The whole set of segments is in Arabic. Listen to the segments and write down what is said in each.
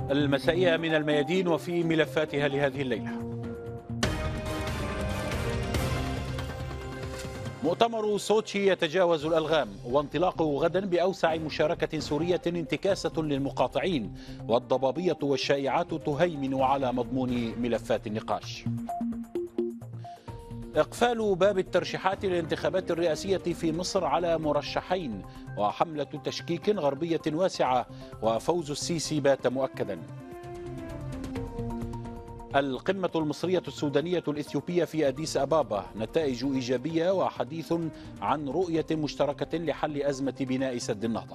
المسائية من الميادين وفي ملفاتها لهذه الليلة. مؤتمر سوتشي يتجاوز الألغام، وانطلاقه غدا بأوسع مشاركة سورية انتكاسة للمقاطعين، والضبابية والشائعات تهيمن على مضمون ملفات النقاش. إقفال باب الترشيحات للانتخابات الرئاسية في مصر على مرشحين، وحملة تشكيك غربية واسعة، وفوز السيسي بات مؤكدا. القمة المصرية السودانية الإثيوبية في أديس أبابا، نتائج إيجابية وحديث عن رؤية مشتركة لحل أزمة بناء سد النهضة.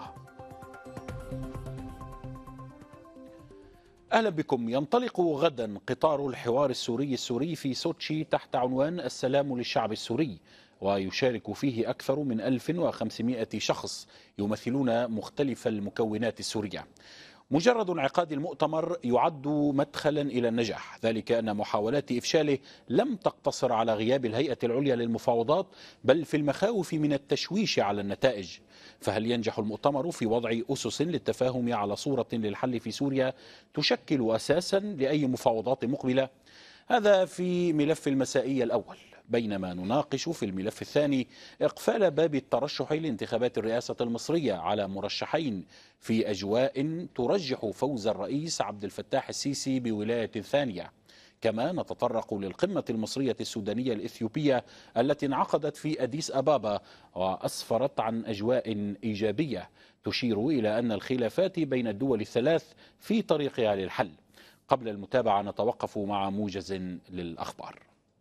أهلا بكم. ينطلق غدا قطار الحوار السوري في سوتشي تحت عنوان السلام للشعب السوري، ويشارك فيه أكثر من 1500 شخص يمثلون مختلف المكونات السورية. مجرد انعقاد المؤتمر يعد مدخلا إلى النجاح، ذلك أن محاولات إفشاله لم تقتصر على غياب الهيئة العليا للمفاوضات، بل في المخاوف من التشويش على النتائج. فهل ينجح المؤتمر في وضع أسس للتفاهم على صورة للحل في سوريا تشكل أساسا لأي مفاوضات مقبلة؟ هذا في ملف المسائية الأول، بينما نناقش في الملف الثاني إقفال باب الترشح لانتخابات الرئاسة المصرية على مرشحين في أجواء ترجح فوز الرئيس عبد الفتاح السيسي بولاية ثانية. كما نتطرق للقمة المصرية السودانية الإثيوبية التي انعقدت في أديس أبابا، وأسفرت عن أجواء إيجابية تشير إلى أن الخلافات بين الدول الثلاث في طريقها للحل. قبل المتابعة نتوقف مع موجز للأخبار.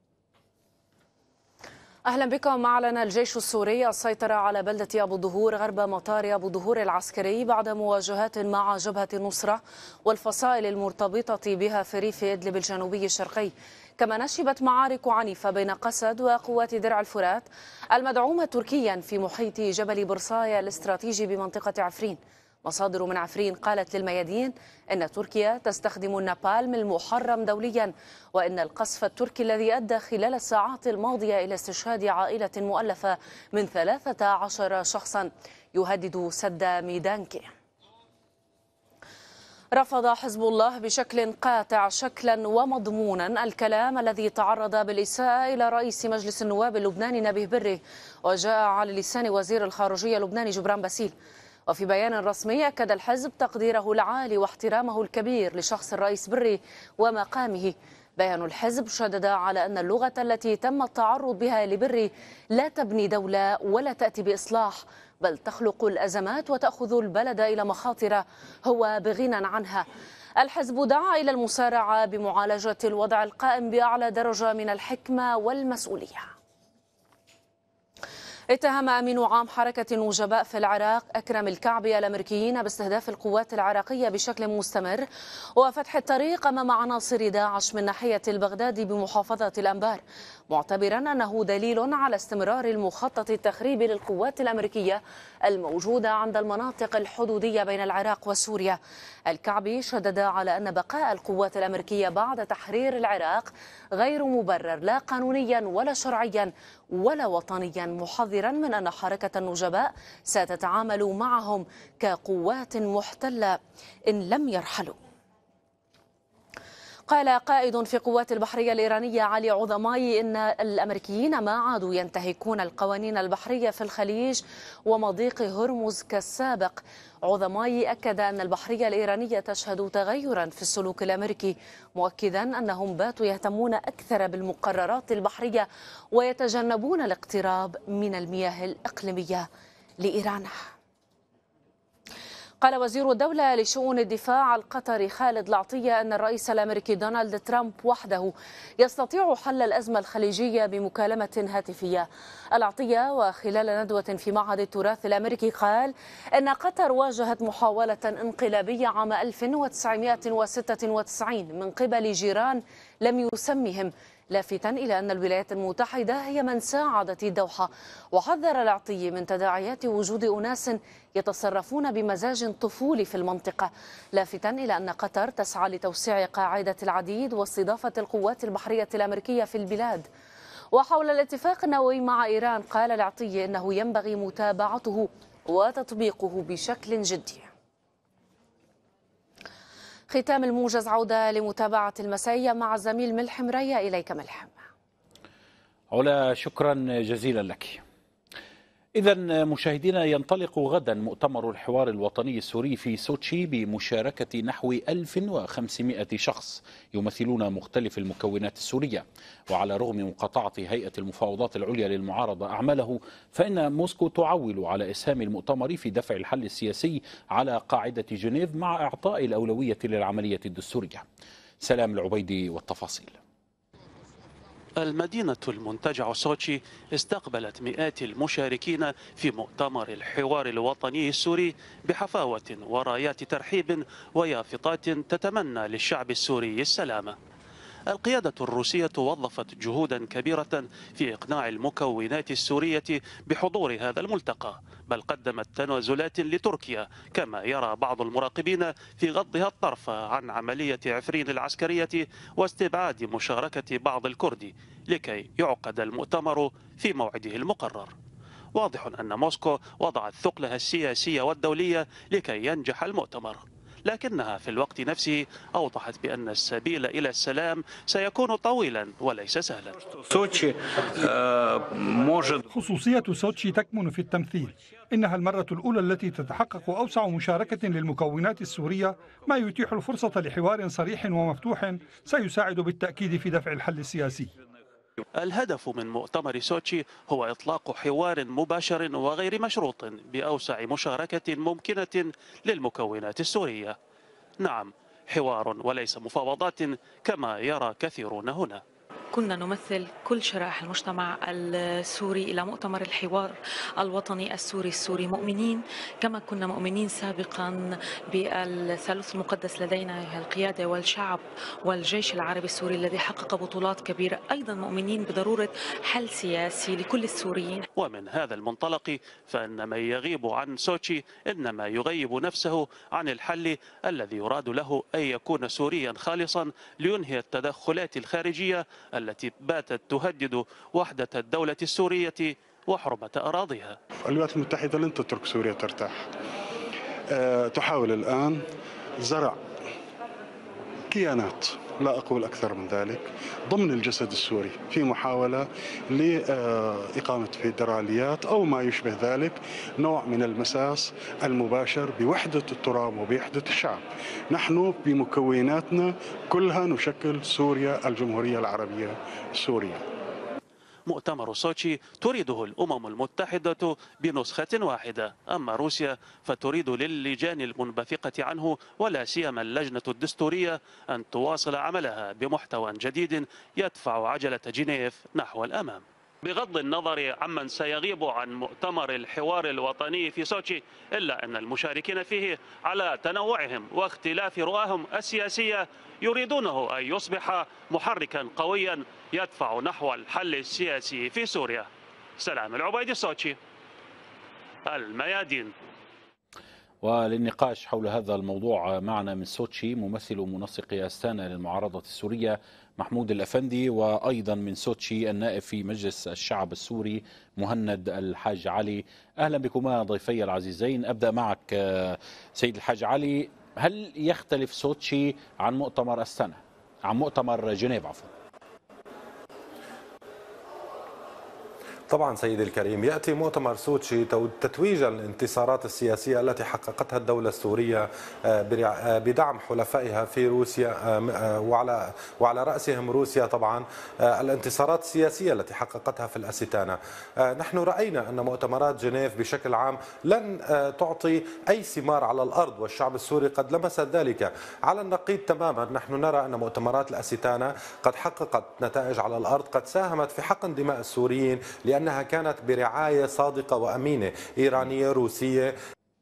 أهلا بكم. أعلن الجيش السوري السيطرة على بلدة أبو الدهور غرب مطار أبو الدهور العسكري بعد مواجهات مع جبهة النصرة والفصائل المرتبطة بها في ريف إدلب الجنوبي الشرقي. كما نشبت معارك عنيفة بين قسد وقوات درع الفرات المدعومة تركيا في محيط جبل برصايا الاستراتيجي بمنطقة عفرين. مصادر من عفرين قالت للميادين أن تركيا تستخدم النابالم المحرم دوليا، وأن القصف التركي الذي أدى خلال الساعات الماضية إلى استشهاد عائلة مؤلفة من 13 شخصا يهدد سد ميدانكي. رفض حزب الله بشكل قاطع شكلا ومضمونا الكلام الذي تعرض بالإساءة إلى رئيس مجلس النواب اللبناني نبيه بري، وجاء على لسان وزير الخارجية اللبناني جبران باسيل. وفي بيان رسمي أكد الحزب تقديره العالي واحترامه الكبير لشخص الرئيس بري ومقامه. بيان الحزب شدد على أن اللغة التي تم التعرض بها لبري لا تبني دولة ولا تأتي بإصلاح، بل تخلق الأزمات وتأخذ البلد إلى مخاطر هو بغنى عنها. الحزب دعا إلى المسارعة بمعالجة الوضع القائم بأعلى درجة من الحكمة والمسؤولية. اتهم أمين عام حركة النجباء في العراق أكرم الكعبي الأمريكيين باستهداف القوات العراقية بشكل مستمر وفتح الطريق أمام عناصر داعش من ناحية البغداد بمحافظة الأنبار، معتبرا أنه دليل على استمرار المخطط التخريبي للقوات الأمريكية الموجودة عند المناطق الحدودية بين العراق وسوريا. الكعبي شدد على أن بقاء القوات الأمريكية بعد تحرير العراق غير مبرر لا قانونيا ولا شرعيا ولا وطنيا، محذرا من أن حركة النجباء ستتعامل معهم كقوات محتلة إن لم يرحلوا. قال قائد في قوات البحرية الإيرانية علي عظماي إن الأمريكيين ما عادوا ينتهكون القوانين البحرية في الخليج ومضيق هرمز كالسابق. عظماي أكد أن البحرية الإيرانية تشهد تغيرا في السلوك الأمريكي، مؤكدا أنهم باتوا يهتمون أكثر بالمقررات البحرية ويتجنبون الاقتراب من المياه الإقليمية لإيران. قال وزير الدولة لشؤون الدفاع القطري خالد العطية أن الرئيس الأمريكي دونالد ترامب وحده يستطيع حل الأزمة الخليجية بمكالمة هاتفية. العطية وخلال ندوة في معهد التراث الأمريكي قال أن قطر واجهت محاولة انقلابية عام 1996 من قبل جيران لم يسمهم، لافتا إلى أن الولايات المتحدة هي من ساعدت الدوحة. وحذر العطية من تداعيات وجود أناس يتصرفون بمزاج طفولي في المنطقة، لافتا إلى أن قطر تسعى لتوسيع قاعدة العديد واستضافة القوات البحرية الأمريكية في البلاد. وحول الاتفاق النووي مع إيران قال العطية إنه ينبغي متابعته وتطبيقه بشكل جدي. ختام الموجز عودة لمتابعة المسائية مع الزميل ملحم ريا. إليك ملحم. علا، شكرا جزيلا لك. إذا مشاهدينا، ينطلق غدا مؤتمر الحوار الوطني السوري في سوتشي بمشاركة نحو 1500 شخص يمثلون مختلف المكونات السورية. وعلى رغم مقاطعة هيئة المفاوضات العليا للمعارضة أعماله، فإن موسكو تعول على إسهام المؤتمر في دفع الحل السياسي على قاعدة جنيف مع إعطاء الأولوية للعملية الدستورية. سلام العبيدي والتفاصيل. المدينة المنتجع سوتشي استقبلت مئات المشاركين في مؤتمر الحوار الوطني السوري بحفاوة ورايات ترحيب ويافطات تتمنى للشعب السوري السلامة. القيادة الروسية وظفت جهودا كبيرة في إقناع المكونات السورية بحضور هذا الملتقى، بل قدمت تنازلات لتركيا، كما يرى بعض المراقبين في غضها الطرف عن عملية عفرين العسكرية واستبعاد مشاركة بعض الكرد لكي يعقد المؤتمر في موعده المقرر. واضح أن موسكو وضعت ثقلها السياسية والدولية لكي ينجح المؤتمر، لكنها في الوقت نفسه أوضحت بأن السبيل إلى السلام سيكون طويلا وليس سهلا. خصوصية سوتشي تكمن في التمثيل. إنها المرة الأولى التي تتحقق أوسع مشاركة للمكونات السورية، ما يتيح الفرصة لحوار صريح ومفتوح سيساعد بالتأكيد في دفع الحل السياسي. الهدف من مؤتمر سوتشي هو إطلاق حوار مباشر وغير مشروط بأوسع مشاركة ممكنة للمكونات السورية. نعم، حوار وليس مفاوضات كما يرى كثيرون هنا. كنا نمثل كل شرائح المجتمع السوري إلى مؤتمر الحوار الوطني السوري مؤمنين، كما كنا مؤمنين سابقا بالثالوث المقدس لدينا، القيادة والشعب والجيش العربي السوري الذي حقق بطولات كبيرة. أيضا مؤمنين بضرورة حل سياسي لكل السوريين. ومن هذا المنطلق فإن من يغيب عن سوتشي إنما يغيب نفسه عن الحل الذي يراد له أن يكون سوريا خالصا لينهي التدخلات الخارجية التي باتت تهدد وحدة الدولة السورية وحرمة أراضيها. الولايات المتحدة لن تترك سوريا ترتاح. تحاول الآن زرع كيانات، لا أقول أكثر من ذلك، ضمن الجسد السوري في محاولة لإقامة فيدراليات أو ما يشبه ذلك، نوع من المساس المباشر بوحدة التراب وبوحدة الشعب. نحن بمكوناتنا كلها نشكل سوريا الجمهورية العربية السورية. مؤتمر سوتشي تريده الأمم المتحدة بنسخة واحدة، أما روسيا فتريد للجان المنبثقة عنه ولا سيما اللجنة الدستورية أن تواصل عملها بمحتوى جديد يدفع عجلة جنيف نحو الأمام. بغض النظر عمن سيغيب عن مؤتمر الحوار الوطني في سوتشي، إلا أن المشاركين فيه على تنوعهم واختلاف رؤاهم السياسية يريدونه أن يصبح محركا قويا يدفع نحو الحل السياسي في سوريا. سلام العبيدي، سوتشي، الميادين. وللنقاش حول هذا الموضوع معنا من سوتشي ممثل منسق أستانا للمعارضة السورية محمود الأفندي، وأيضا من سوتشي النائب في مجلس الشعب السوري مهند الحاج علي. أهلا بكما ضيفي العزيزين. أبدأ معك سيد الحاج علي، هل يختلف سوتشي عن مؤتمر أستانا، عن مؤتمر جنيف عفوا؟ طبعا سيدي الكريم، يأتي مؤتمر سوتشي تتويجا للانتصارات السياسية التي حققتها الدولة السورية بدعم حلفائها في روسيا، وعلى رأسهم روسيا طبعا، الانتصارات السياسية التي حققتها في الأستانا. نحن رأينا أن مؤتمرات جنيف بشكل عام لن تعطي أي ثمار على الأرض، والشعب السوري قد لمس ذلك على النقيض تماما. نحن نرى أن مؤتمرات الأستانا قد حققت نتائج على الأرض، قد ساهمت في حقن دماء السوريين لأنها كانت برعاية صادقة وأمينة إيرانية روسية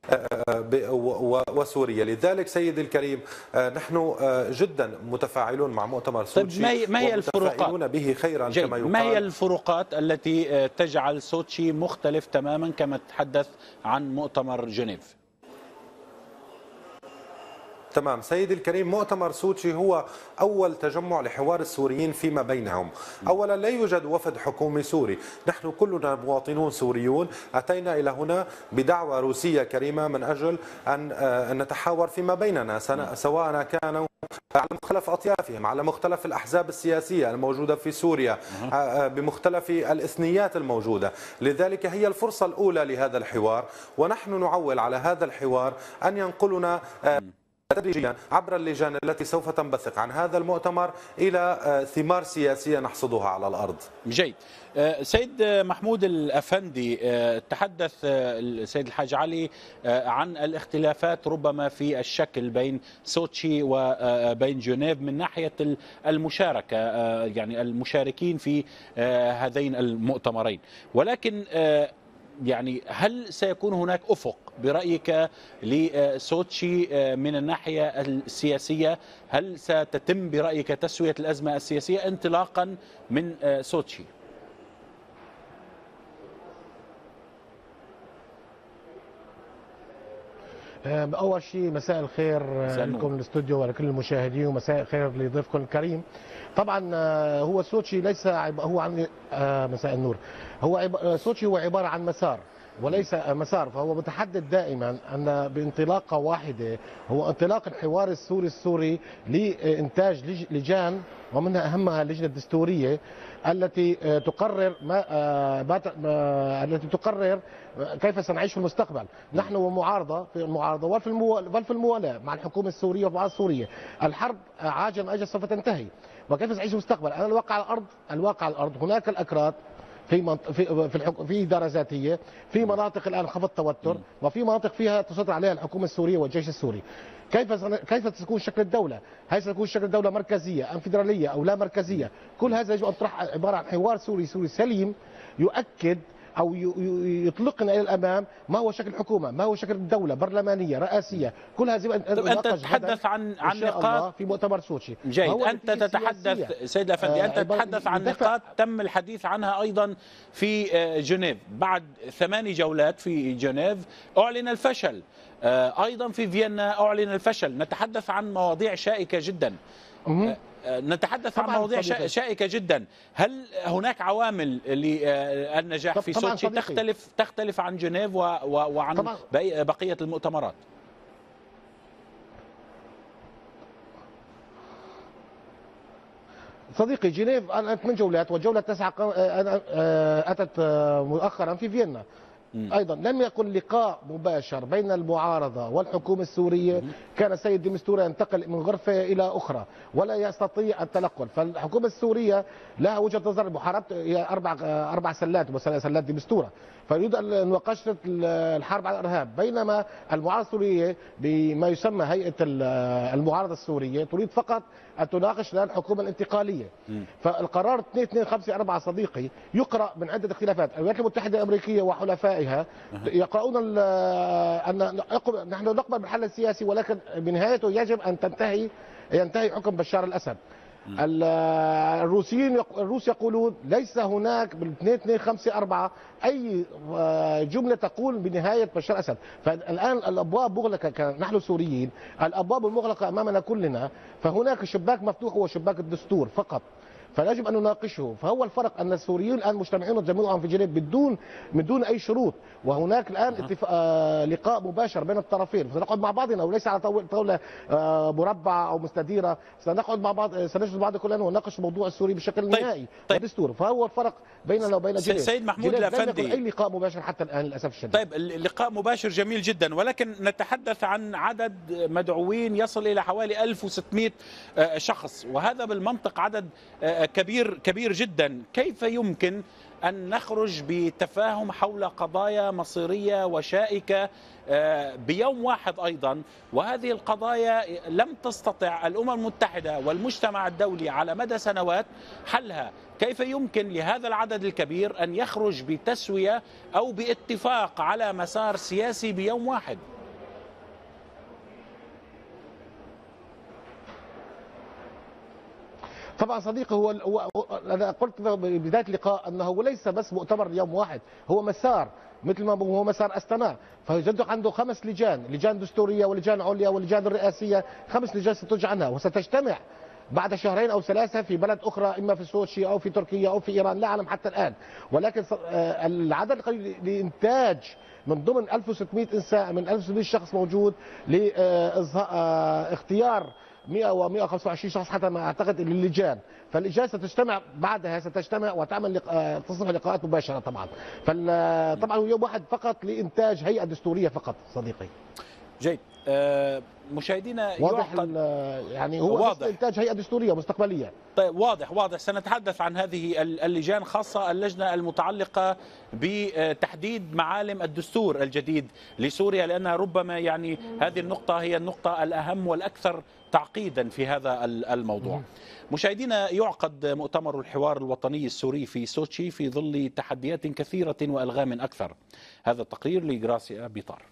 وسوريا. لذلك سيدي الكريم نحن جدا متفاعلون مع مؤتمر سوتشي. طيب ما هي الفروقات به خيرا كما يقال. ما هي الفروقات التي تجعل سوتشي مختلف تماما كما تحدث عن مؤتمر جنيف؟ تمام سيدي الكريم، مؤتمر سوتشي هو أول تجمع لحوار السوريين فيما بينهم. أولا لا يوجد وفد حكومي سوري، نحن كلنا مواطنون سوريون أتينا إلى هنا بدعوة روسية كريمة من أجل أن نتحاور فيما بيننا، سواء كانوا على مختلف أطيافهم، على مختلف الأحزاب السياسية الموجودة في سوريا، بمختلف الإثنيات الموجودة. لذلك هي الفرصة الأولى لهذا الحوار، ونحن نعول على هذا الحوار أن ينقلنا تدريجيا عبر اللجان التي سوف تنبثق عن هذا المؤتمر إلى ثمار سياسية نحصدها على الأرض. جيد. سيد محمود الأفندي، تحدث السيد الحاج علي عن الاختلافات ربما في الشكل بين سوتشي وبين جنيف من ناحية المشاركة، يعني المشاركين في هذين المؤتمرين، ولكن يعني هل سيكون هناك أفق برأيك لسوتشي من الناحية السياسية؟ هل ستتم برأيك تسوية الأزمة السياسية انطلاقا من سوتشي؟ أول شيء مساء الخير لكم الاستوديو ولكل المشاهدين، ومساء الخير لضيفكم الكريم. طبعا هو سوتشي ليس هو عن مساء النور. سوتشي هو عبارة عن مسار وليس مسار، فهو متحدد دائما أن بانطلاقة واحدة هو انطلاق الحوار السوري لإنتاج لجان، ومنها أهمها اللجنة الدستورية التي تقرر التي تقرر كيف سنعيش في المستقبل. نحن ومعارضة في المعارضة وفي الموالاة مع الحكومة السورية ومع السورية. الحرب عاجلا أم آجلا سوف تنتهي، وكيف سنعيش في المستقبل؟ أنا الواقع على الأرض هناك الأكراد في إدارة ذاتية، في مناطق الآن خفض توتر، وفي مناطق فيها تسيطر عليها الحكومة السورية والجيش السوري. كيف ستكون شكل الدولة؟ هل ستكون شكل الدولة مركزية أم فيدرالية أو لا مركزية؟ كل هذا يجب أن يطرح عبارة عن حوار سوري سليم يؤكد أو يطلقنا إلى الأمام ما هو شكل الحكومة، ما هو شكل الدولة، برلمانية، رئاسية. كل هذه أنت تتحدث عن نقاط في مؤتمر سوتشي. جيد. أنت تتحدث سيد الأفندي، أنت تتحدث عن نقاط تم الحديث عنها أيضا في جنيف. بعد 8 جولات في جنيف أعلن الفشل، أيضا في فيينا أعلن الفشل. نتحدث عن مواضيع شائكة جدا، نتحدث عن مواضيع شائكة جدا. هل هناك عوامل للنجاح في سوتشي تختلف عن جنيف وعن بقية المؤتمرات؟ صديقي، جنيف أتت من جولات، والجولة 9 أتت مؤخرا في فيينا. أيضا لم يكن لقاء مباشر بين المعارضة والحكومة السورية. كان السيد ديمستورا ينتقل من غرفة إلى أخرى ولا يستطيع التنقل. فالحكومة السورية لها وجهة نظر، محاربة هي 4 سلات وسلات ديمستورا، فيريد مناقشة الحرب على الإرهاب، بينما المعارضة السورية بما يسمى هيئة المعارضة السورية تريد فقط أن تناقش الحكومة الانتقالية. فالقرار 2254 صديقي يقرأ من عدة اختلافات. الولايات المتحدة الأمريكية وحلفائها يقرؤون أن نحن نقبل بالحل السياسي، ولكن بنهايته يجب أن ينتهي حكم بشار الأسد. الروس يقولون ليس هناك بال 2254 أي جملة تقول بنهاية بشار الأسد. فالآن الأبواب مغلقة، نحن سوريين الأبواب المغلقة أمامنا كلنا، فهناك شباك مفتوح هو شباك الدستور فقط، فيجب أن نناقشه. فهو الفرق أن السوريين الآن مجتمعون جميعا في جنيف من دون أي شروط، وهناك الآن لقاء مباشر بين الطرفين، سنقعد مع بعضنا وليس على طاولة مربعة أو مستديرة. سنقعد مع بعض، سنجلس بعض كلنا ونناقش الموضوع السوري بشكل نهائي ودستوري. فهو الفرق بيننا وبين جنيف. سيد محمود الأفندي، لم يكن أي لقاء مباشر حتى الآن للأسف الشديد. طيب، اللقاء مباشر جميل جدا، ولكن نتحدث عن عدد مدعوين يصل إلى حوالي 1600 شخص، وهذا بالمنطق عدد كبير جدا. كيف يمكن أن نخرج بتفاهم حول قضايا مصيرية وشائكة بيوم واحد أيضا، وهذه القضايا لم تستطع الأمم المتحدة والمجتمع الدولي على مدى سنوات حلها؟ كيف يمكن لهذا العدد الكبير أن يخرج بتسوية أو باتفاق على مسار سياسي بيوم واحد؟ طبعا صديقي، انا قلت في بدايه اللقاء انه ليس بس مؤتمر يوم واحد، هو مسار، مثل ما هو مسار استنا. فيجد عنده 5 لجان، لجان دستوريه ولجان عليا ولجان الرئاسيه، 5 لجان ستج عنها وستجتمع بعد 2 أو 3 في بلد اخرى، اما في سوتشي او في تركيا او في ايران، لا اعلم حتى الان. ولكن العدد القليل لانتاج من ضمن 1600 انسان، من 1600 شخص موجود لاختيار 100 و 125 شخص حتى ما اعتقد للجان. فاللجان ستجتمع بعدها، ستجتمع وتعمل تصنع لقاءات مباشره طبعا. طبعا هو يوم واحد فقط لانتاج هيئه دستوريه فقط صديقي. جيد. مشاهدينا واضح يعني هو واضح انتاج هيئه دستوريه مستقبليه. طيب واضح. سنتحدث عن هذه اللجان، خاصه اللجنه المتعلقه بتحديد معالم الدستور الجديد لسوريا، لانها ربما يعني هذه النقطه هي النقطه الاهم والاكثر تعقيدا في هذا الموضوع. مشاهدينا، يعقد مؤتمر الحوار الوطني السوري في سوتشي في ظل تحديات كثيره والغام اكثر. هذا التقرير لجراسيا بيطار.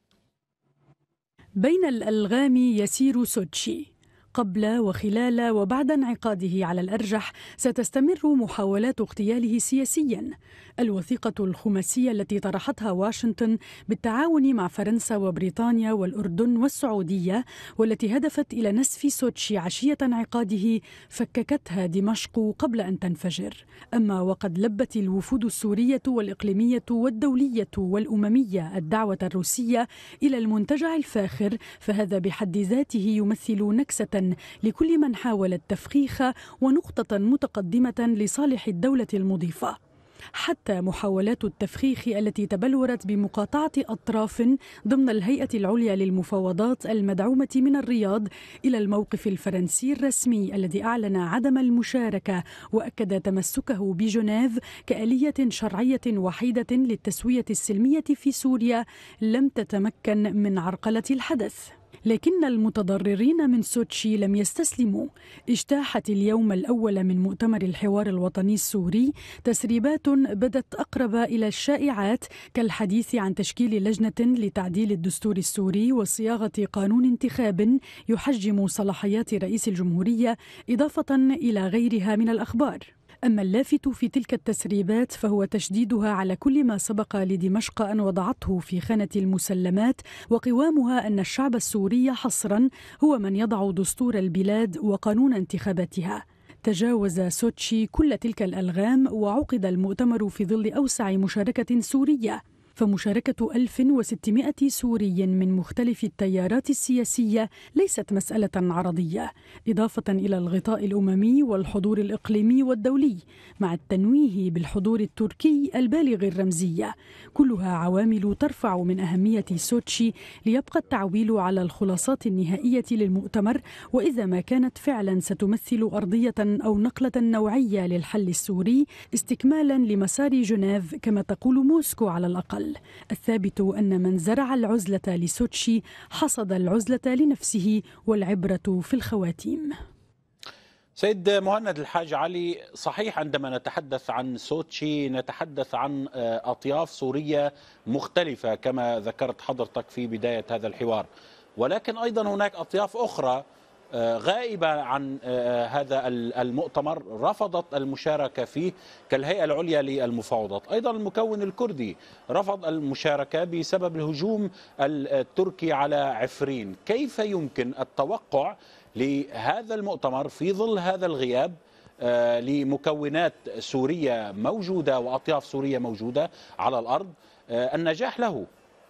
بين الألغام يسير سوتشي. قبل وخلال وبعد انعقاده على الأرجح ستستمر محاولات اغتياله سياسيا. الوثيقة الخماسية التي طرحتها واشنطن بالتعاون مع فرنسا وبريطانيا والأردن والسعودية، والتي هدفت إلى نسف سوتشي عشية انعقاده، فككتها دمشق قبل أن تنفجر. أما وقد لبت الوفود السورية والإقليمية والدولية والأممية الدعوة الروسية إلى المنتجع الفاخر، فهذا بحد ذاته يمثل نكسة لكل من حاول التفخيخ ونقطة متقدمة لصالح الدولة المضيفة. حتى محاولات التفخيخ التي تبلورت بمقاطعة أطراف ضمن الهيئة العليا للمفاوضات المدعومة من الرياض إلى الموقف الفرنسي الرسمي الذي أعلن عدم المشاركة وأكد تمسكه بجنيف كآلية شرعية وحيدة للتسوية السلمية في سوريا، لم تتمكن من عرقلة الحدث. لكن المتضررين من سوتشي لم يستسلموا. اجتاحت اليوم الأول من مؤتمر الحوار الوطني السوري تسريبات بدت أقرب إلى الشائعات، كالحديث عن تشكيل لجنة لتعديل الدستور السوري وصياغة قانون انتخاب يحجم صلاحيات رئيس الجمهورية، إضافة إلى غيرها من الأخبار. أما اللافت في تلك التسريبات فهو تشديدها على كل ما سبق لدمشق أن وضعته في خانة المسلمات، وقوامها أن الشعب السوري حصرا هو من يضع دستور البلاد وقانون انتخاباتها. تجاوز سوتشي كل تلك الألغام وعقد المؤتمر في ظل أوسع مشاركة سورية، فمشاركة 1600 سوري من مختلف التيارات السياسية ليست مسألة عرضية، إضافة إلى الغطاء الأممي والحضور الإقليمي والدولي، مع التنويه بالحضور التركي البالغ الرمزية، كلها عوامل ترفع من أهمية سوتشي، ليبقى التعويل على الخلاصات النهائية للمؤتمر، وإذا ما كانت فعلا ستمثل أرضية أو نقلة نوعية للحل السوري، استكمالا لمسار جنيف كما تقول موسكو على الأقل. الثابت أن من زرع العزلة لسوتشي حصد العزلة لنفسه، والعبرة في الخواتيم. سيد مهند الحاج علي، صحيح عندما نتحدث عن سوتشي نتحدث عن أطياف سورية مختلفة كما ذكرت حضرتك في بداية هذا الحوار، ولكن أيضا هناك أطياف أخرى غائبة عن هذا المؤتمر رفضت المشاركة فيه، كالهيئة العليا للمفاوضات. أيضا المكون الكردي رفض المشاركة بسبب الهجوم التركي على عفرين. كيف يمكن التوقع لهذا المؤتمر في ظل هذا الغياب لمكونات سورية موجودة وأطياف سورية موجودة على الأرض النجاح له؟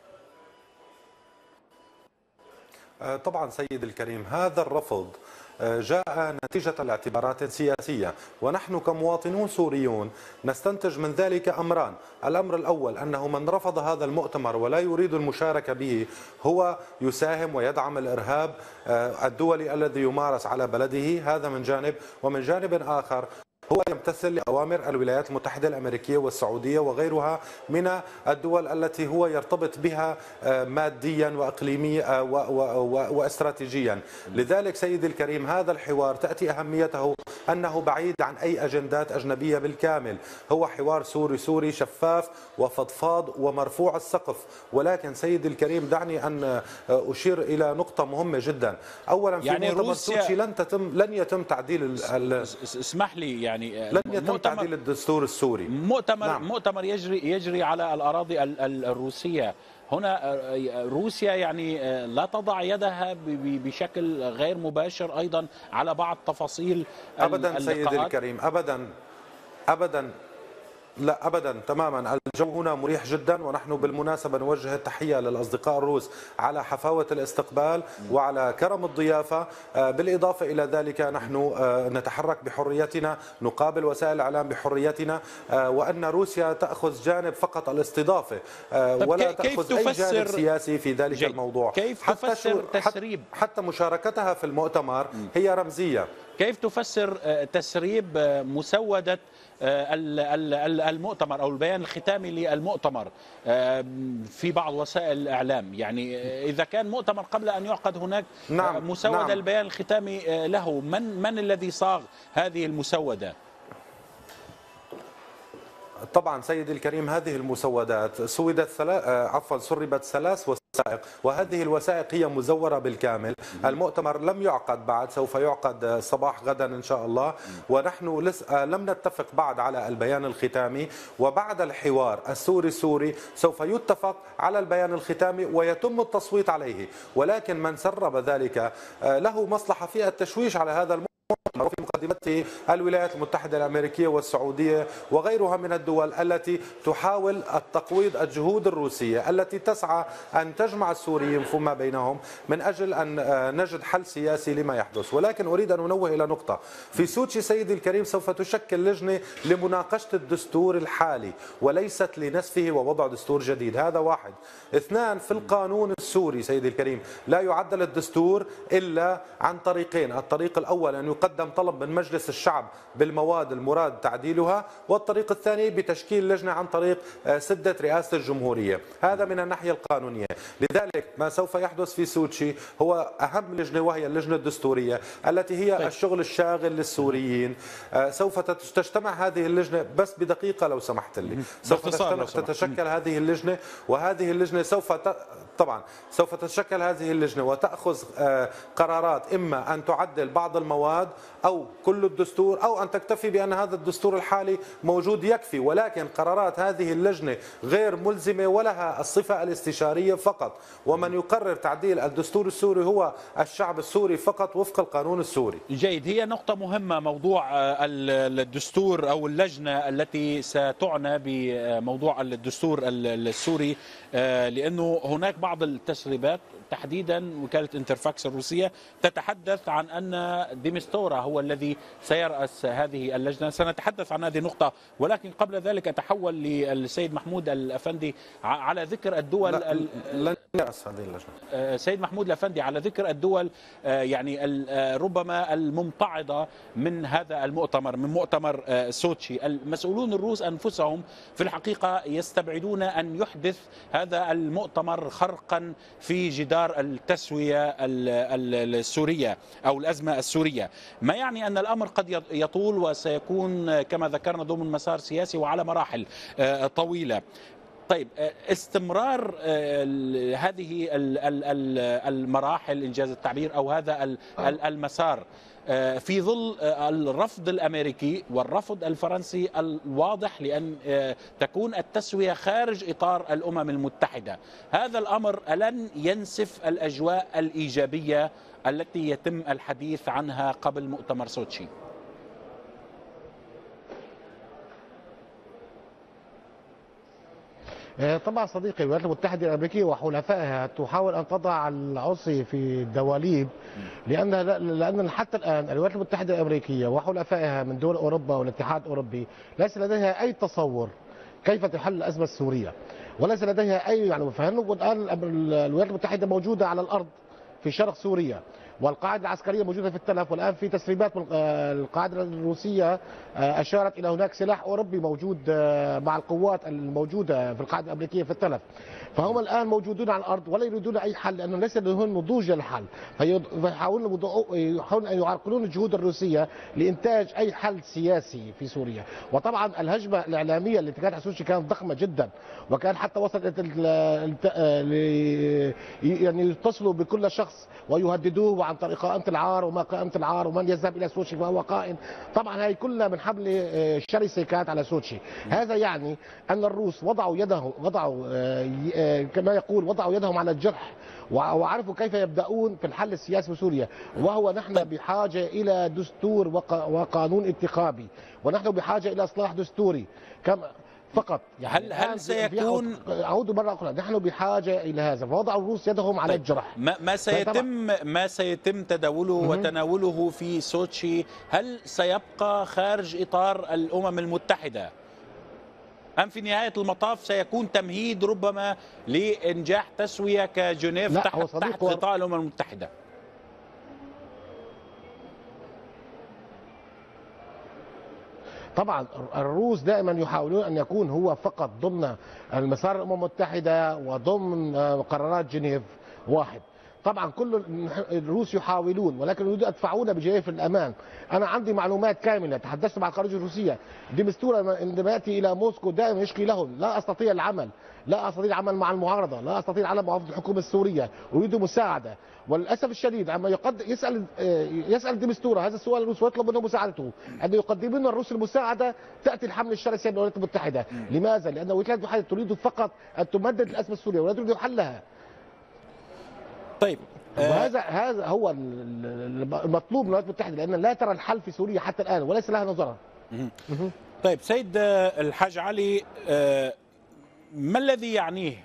طبعا سيد الكريم، هذا الرفض جاء نتيجة لاعتبارات سياسية، ونحن كمواطنون سوريون نستنتج من ذلك أمران. الأمر الأول أنه من رفض هذا المؤتمر ولا يريد المشاركة به هو يساهم ويدعم الإرهاب الدولي الذي يمارس على بلده، هذا من جانب. ومن جانب آخر هو يمتثل لأوامر الولايات المتحدة الأمريكية والسعودية وغيرها من الدول التي هو يرتبط بها ماديا وإقليميا واستراتيجيا. لذلك سيدي الكريم هذا الحوار تأتي أهميته أنه بعيد عن أي أجندات أجنبية بالكامل، هو حوار سوري شفاف وفضفاض ومرفوع السقف. ولكن سيدي الكريم دعني أن أشير إلى نقطة مهمة جدا. أولا في يعني مؤتمر سوتشي لن يتم تعديل اسمح لي يعني لن يتم تعديل الدستور السوري. مؤتمر يجري على الأراضي الروسية. هنا روسيا يعني لا تضع يدها بشكل غير مباشر أيضا على بعض تفاصيل أبدا سيدي الكريم، أبدا لا أبدا تماما. الجو هنا مريح جدا، ونحن بالمناسبة نوجه التحية للأصدقاء الروس على حفاوة الاستقبال وعلى كرم الضيافة. بالإضافة إلى ذلك نحن نتحرك بحريتنا، نقابل وسائل الإعلام بحريتنا، وأن روسيا تأخذ جانب فقط الاستضافة ولا تأخذ أي جانب سياسي في ذلك الموضوع. كيف تفسر تسريب حتى مشاركتها في المؤتمر هي رمزية؟ كيف تفسر تسريب مسودة المؤتمر أو البيان الختامي للمؤتمر في بعض وسائل الإعلام؟ يعني إذا كان مؤتمر قبل أن يعقد هناك مسودة البيان الختامي له، من الذي صاغ هذه المسودة؟ طبعا سيدي الكريم هذه المسودات سربت 3 وثائق، وهذه الوثائق هي مزورة بالكامل. المؤتمر لم يعقد بعد، سوف يعقد صباح غدا إن شاء الله، ونحن لم نتفق بعد على البيان الختامي. وبعد الحوار السوري سوف يتفق على البيان الختامي ويتم التصويت عليه. ولكن من سرب ذلك له مصلحة في التشويش على هذا المؤتمر، وفي مقدمته الولايات المتحدة الأمريكية والسعودية وغيرها من الدول التي تحاول التقويض الجهود الروسية التي تسعى أن تجمع السوريين فيما بينهم من أجل أن نجد حل سياسي لما يحدث. ولكن أريد أن أنوه إلى نقطة في سوتشي سيدي الكريم، سوف تشكل لجنة لمناقشة الدستور الحالي وليست لنسفه ووضع دستور جديد. هذا واحد. 2، في القانون السوري سيدي الكريم لا يعدل الدستور إلا عن طريقين. الطريق الأول أن يقدم طلب من مجلس الشعب بالمواد المراد تعديلها، والطريق الثاني بتشكيل لجنة عن طريق سدة رئاسة الجمهورية. هذا من الناحية القانونية. لذلك ما سوف يحدث في سوتشي هو أهم لجنة، وهي اللجنة الدستورية التي هي الشغل الشاغل للسوريين. سوف تجتمع هذه اللجنة بس بدقيقة لو سمحت لي. سوف تتشكل هذه اللجنة، وهذه اللجنة سوف تتشكل هذه اللجنة وتأخذ قرارات، إما أن تعدل بعض المواد أو كل الدستور، أو أن تكتفي بأن هذا الدستور الحالي موجود يكفي. ولكن قرارات هذه اللجنة غير ملزمة ولها الصفة الاستشارية فقط، ومن يقرر تعديل الدستور السوري هو الشعب السوري فقط وفق القانون السوري. جيد، هي نقطة مهمة موضوع الدستور أو اللجنة التي ستعنى بموضوع الدستور السوري، لأنه هناك بعض التسريبات تحديدا وكالة انترفاكس الروسية تتحدث عن أن ديمستورا هو الذي سيرأس هذه اللجنة. سنتحدث عن هذه النقطة، ولكن قبل ذلك أتحول للسيد محمود الأفندي على ذكر الدول. لن يرأس هذه اللجنة سيد محمود الأفندي، على ذكر الدول يعني ربما الممتعضة من هذا المؤتمر، من مؤتمر سوتشي، المسؤولون الروس أنفسهم في الحقيقة يستبعدون أن يحدث هذا المؤتمر خرقا في جدار التسوية السورية أو الأزمة السورية، ما يعني أن الأمر قد يطول وسيكون كما ذكرنا ضمن مسار سياسي وعلى مراحل طويلة. طيب، استمرار هذه المراحل إنجاز التعبير أو هذا المسار في ظل الرفض الأمريكي والرفض الفرنسي الواضح لأن تكون التسوية خارج إطار الأمم المتحدة، هذا الأمر ألن ينسف الأجواء الإيجابية التي يتم الحديث عنها قبل مؤتمر سوتشي؟ طبعا صديقي، الولايات المتحدة الأمريكية وحلفائها تحاول أن تضع العصي في الدواليب، لأن حتى الآن الولايات المتحدة الأمريكية وحلفائها من دول أوروبا والاتحاد الأوروبي ليس لديها أي تصور كيف تحل الأزمة السورية، وليس لديها أي فهموا الآن الولايات المتحدة موجودة على الأرض في شرق سوريا، والقاعدة العسكرية موجودة في التلف، والآن في تسريبات من القاعدة الروسية أشارت إلى هناك سلاح أوروبي موجود مع القوات الموجودة في القاعدة الأمريكية في التلف. فهم الآن موجودون على الأرض ولا يريدون أي حل، لأنه ليس لديهم نضوج للحل، فيحاولون أن يعرقلون الجهود الروسية لإنتاج أي حل سياسي في سوريا. وطبعا الهجمة الإعلامية التي كانت على سوتشي كانت ضخمة جدا، وكان حتى وصلت يعني يتصلوا بكل شخص ويهددوه عن طريق قائمة العار وما قائمة العار ومن يذهب إلى سوتشي فهو قائم. طبعا هي كلها من حملة شرسة كانت على سوتشي. هذا يعني أن الروس وضعوا كما يقول وضعوا يدهم على الجرح، وعرفوا كيف يبدأون في الحل السياسي في سوريا، وهو نحن بحاجة إلى دستور وقانون انتخابي، ونحن بحاجة إلى إصلاح دستوري كما فقط. يعني هل سيكون، أعود مرة أخرى، نحن بحاجة إلى هذا، فوضعوا الروس يدهم على الجرح. ما سيتم تداوله وتناوله في سوتشي هل سيبقى خارج إطار الأمم المتحدة أم في نهاية المطاف سيكون تمهيد ربما لإنجاح تسوية كجنيف تحت غطاء الأمم المتحدة؟ طبعا الروس دائما يحاولون أن يكون هو فقط ضمن المسار الأمم المتحدة وضمن قرارات جنيف واحد. طبعا كل الروس يحاولون، ولكن يريدون يدفعونا بجنيف الأمان. أنا عندي معلومات كاملة، تحدثت مع الخارجية الروسية، ديمستورا عندما يأتي إلى موسكو دائما يشكي لهم لا أستطيع العمل، لا أستطيع العمل مع المعارضة، لا أستطيع العمل مع الحكومة السورية، أريد مساعدة. وللأسف الشديد عندما يسأل ديمستورا هذا السؤال الروس ويطلب منه مساعدته، عندما يقدمون الروس المساعدة تأتي الحملة الشرسة من الولايات المتحدة. لماذا؟ لأن الولايات المتحدة تريد فقط أن تمدد الأزمة السورية ولا تريد حلها. طيب هذا هو المطلوب من الولايات المتحدة، لأن لا ترى الحل في سوريا حتى الآن وليس لها نظرة. طيب سيد الحاج علي، ما الذي يعنيه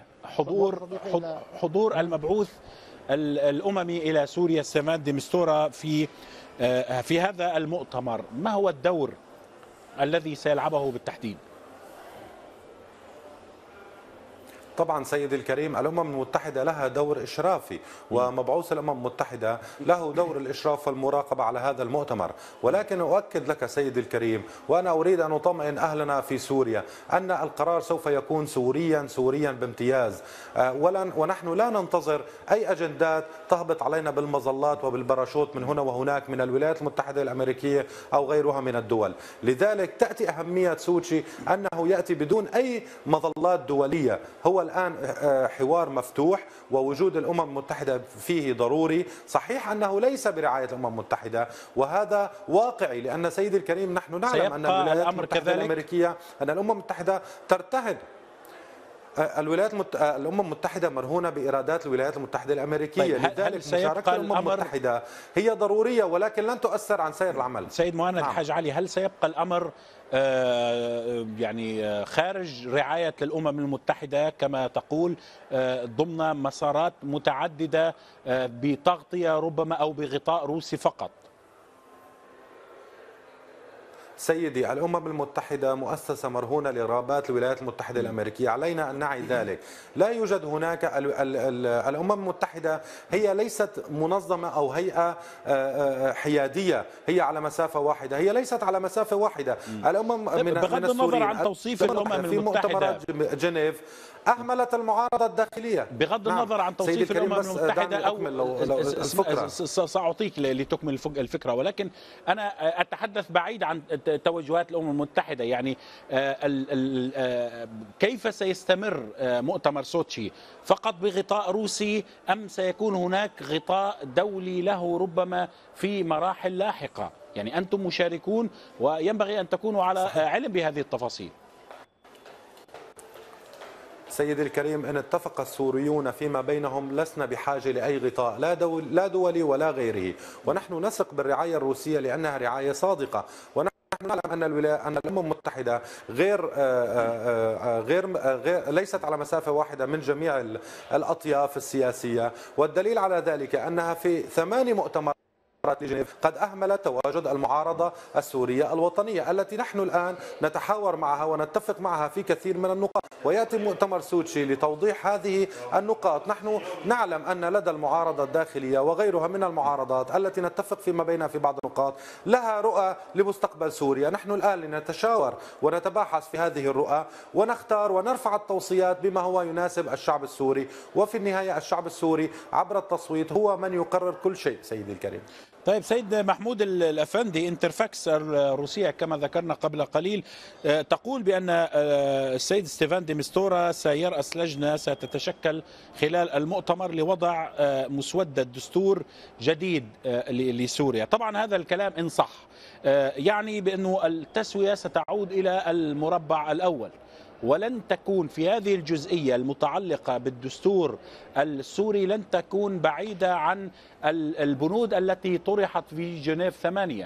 حضور المبعوث الأممي إلى سوريا سيفان دي مستورا في هذا المؤتمر؟ ما هو الدور الذي سيلعبه بالتحديد؟ طبعا سيدي الكريم، الأمم المتحدة لها دور إشرافي، ومبعوث الأمم المتحدة له دور الإشراف والمراقبة على هذا المؤتمر. ولكن أؤكد لك سيدي الكريم، وأنا أريد أن أطمئن أهلنا في سوريا، أن القرار سوف يكون سوريا بامتياز، ونحن لا ننتظر أي أجندات تهبط علينا بالمظلات وبالباراشوت من هنا وهناك من الولايات المتحدة الأمريكية أو غيرها من الدول. لذلك تأتي أهمية سوتشي أنه يأتي بدون أي مظلات دولية. هو الآن حوار مفتوح ووجود الأمم المتحدة فيه ضروري. صحيح أنه ليس برعاية الأمم المتحدة، وهذا واقعي، لأن سيدي الكريم نحن نعلم أن الولايات المتحدة الأمريكية، أن الأمم المتحدة ترتهن. الأمم المتحدة مرهونة بإيرادات الولايات المتحدة الأمريكية. طيب لذلك مشاركة الأمم المتحدة هي ضرورية، ولكن لن تؤثر عن سير العمل. سيد مهند الحاج علي، هل سيبقى الأمر يعني خارج رعاية الأمم المتحدة كما تقول، ضمن مسارات متعددة بتغطية ربما أو بغطاء روسي فقط؟ سيدي، الأمم المتحدة مؤسسة مرهونة لرغبات الولايات المتحدة الأمريكية، علينا أن نعي ذلك. لا يوجد هناك الأمم المتحدة هي ليست منظمة أو هيئة حيادية، هي على مسافة واحدة، هي ليست على مسافة واحدة. الأمم بغض النظر عن توصيف الأمم المتحدة في مؤتمرات جنيف أهملت المعارضة الداخلية. بغض النظر عن توصيف الأمم المتحدة أو سأعطيك لتكمل الفكرة، ولكن أنا أتحدث بعيد عن توجهات الأمم المتحدة. يعني كيف سيستمر مؤتمر سوتشي؟ فقط بغطاء روسي أم سيكون هناك غطاء دولي له ربما في مراحل لاحقة؟ يعني أنتم مشاركون وينبغي أن تكونوا على علم بهذه التفاصيل. سيدي الكريم، إن اتفق السوريون فيما بينهم لسنا بحاجة لأي غطاء لا دولي ولا غيره، ونحن نثق بالرعاية الروسية لأنها رعاية صادقة. ونحن نعلم أن الأمم المتحدة ليست على مسافة واحدة من جميع الأطياف السياسية، والدليل على ذلك أنها في 8 مؤتمرات المؤتمرات لجنيف قد أهملت تواجد المعارضة السورية الوطنية التي نحن الآن نتحاور معها ونتفق معها في كثير من النقاط، ويأتي مؤتمر سوتشي لتوضيح هذه النقاط. نحن نعلم أن لدى المعارضة الداخلية وغيرها من المعارضات التي نتفق فيما بينها في بعض النقاط لها رؤى لمستقبل سوريا. نحن الآن لنتشاور ونتباحث في هذه الرؤى ونختار ونرفع التوصيات بما هو يناسب الشعب السوري، وفي النهاية الشعب السوري عبر التصويت هو من يقرر كل شيء. سيدي الكريم. طيب سيد محمود الأفندي، انترفاكس الروسية كما ذكرنا قبل قليل تقول بأن السيد ستيفان دي مستورا سيرأس لجنة ستتشكل خلال المؤتمر لوضع مسودة دستور جديد لسوريا. طبعا هذا الكلام إن صح يعني بأنه التسوية ستعود إلى المربع الأول، ولن تكون في هذه الجزئية المتعلقة بالدستور السوري لن تكون بعيدة عن البنود التي طرحت في جنيف 8.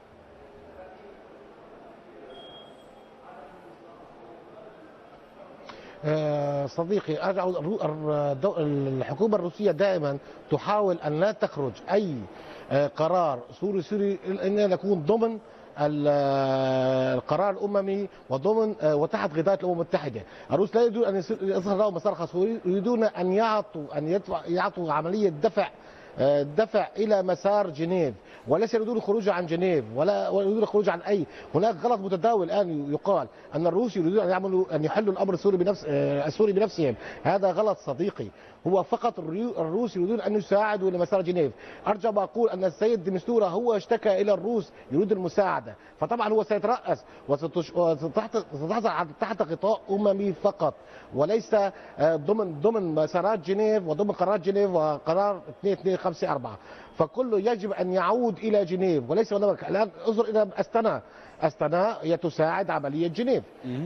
صديقي، الحكومة الروسية دائما تحاول أن لا تخرج أي قرار سوري أن يكون ضمن القرار الأممي وضمن وتحت غطاء الأمم المتحدة. الروس لا يريدون أن يظهر لهم مسار خاص، يريدون أن يعطوا عملية دفع إلى مسار جنيف، وليس يريدون الخروج عن جنيف ولا يريدون الخروج عن أي. هناك غلط متداول الآن يقال أن الروس يريدون أن يحلوا الأمر السوري بنفسهم. هذا غلط صديقي. هو فقط الروس يريدون أن يساعدوا لمسار جنيف. أرجع وأقول أن السيد دي مستورا هو اشتكى إلى الروس يريد المساعدة، فطبعا هو سيترأس وستحصل تحت غطاء أممي فقط، وليس ضمن مسارات جنيف وضمن قرارات جنيف وقرار 2254. فكله يجب أن يعود إلى جنيف وليس هناك. الآن انظر إلى أستنا هي تساعد عملية جنيف.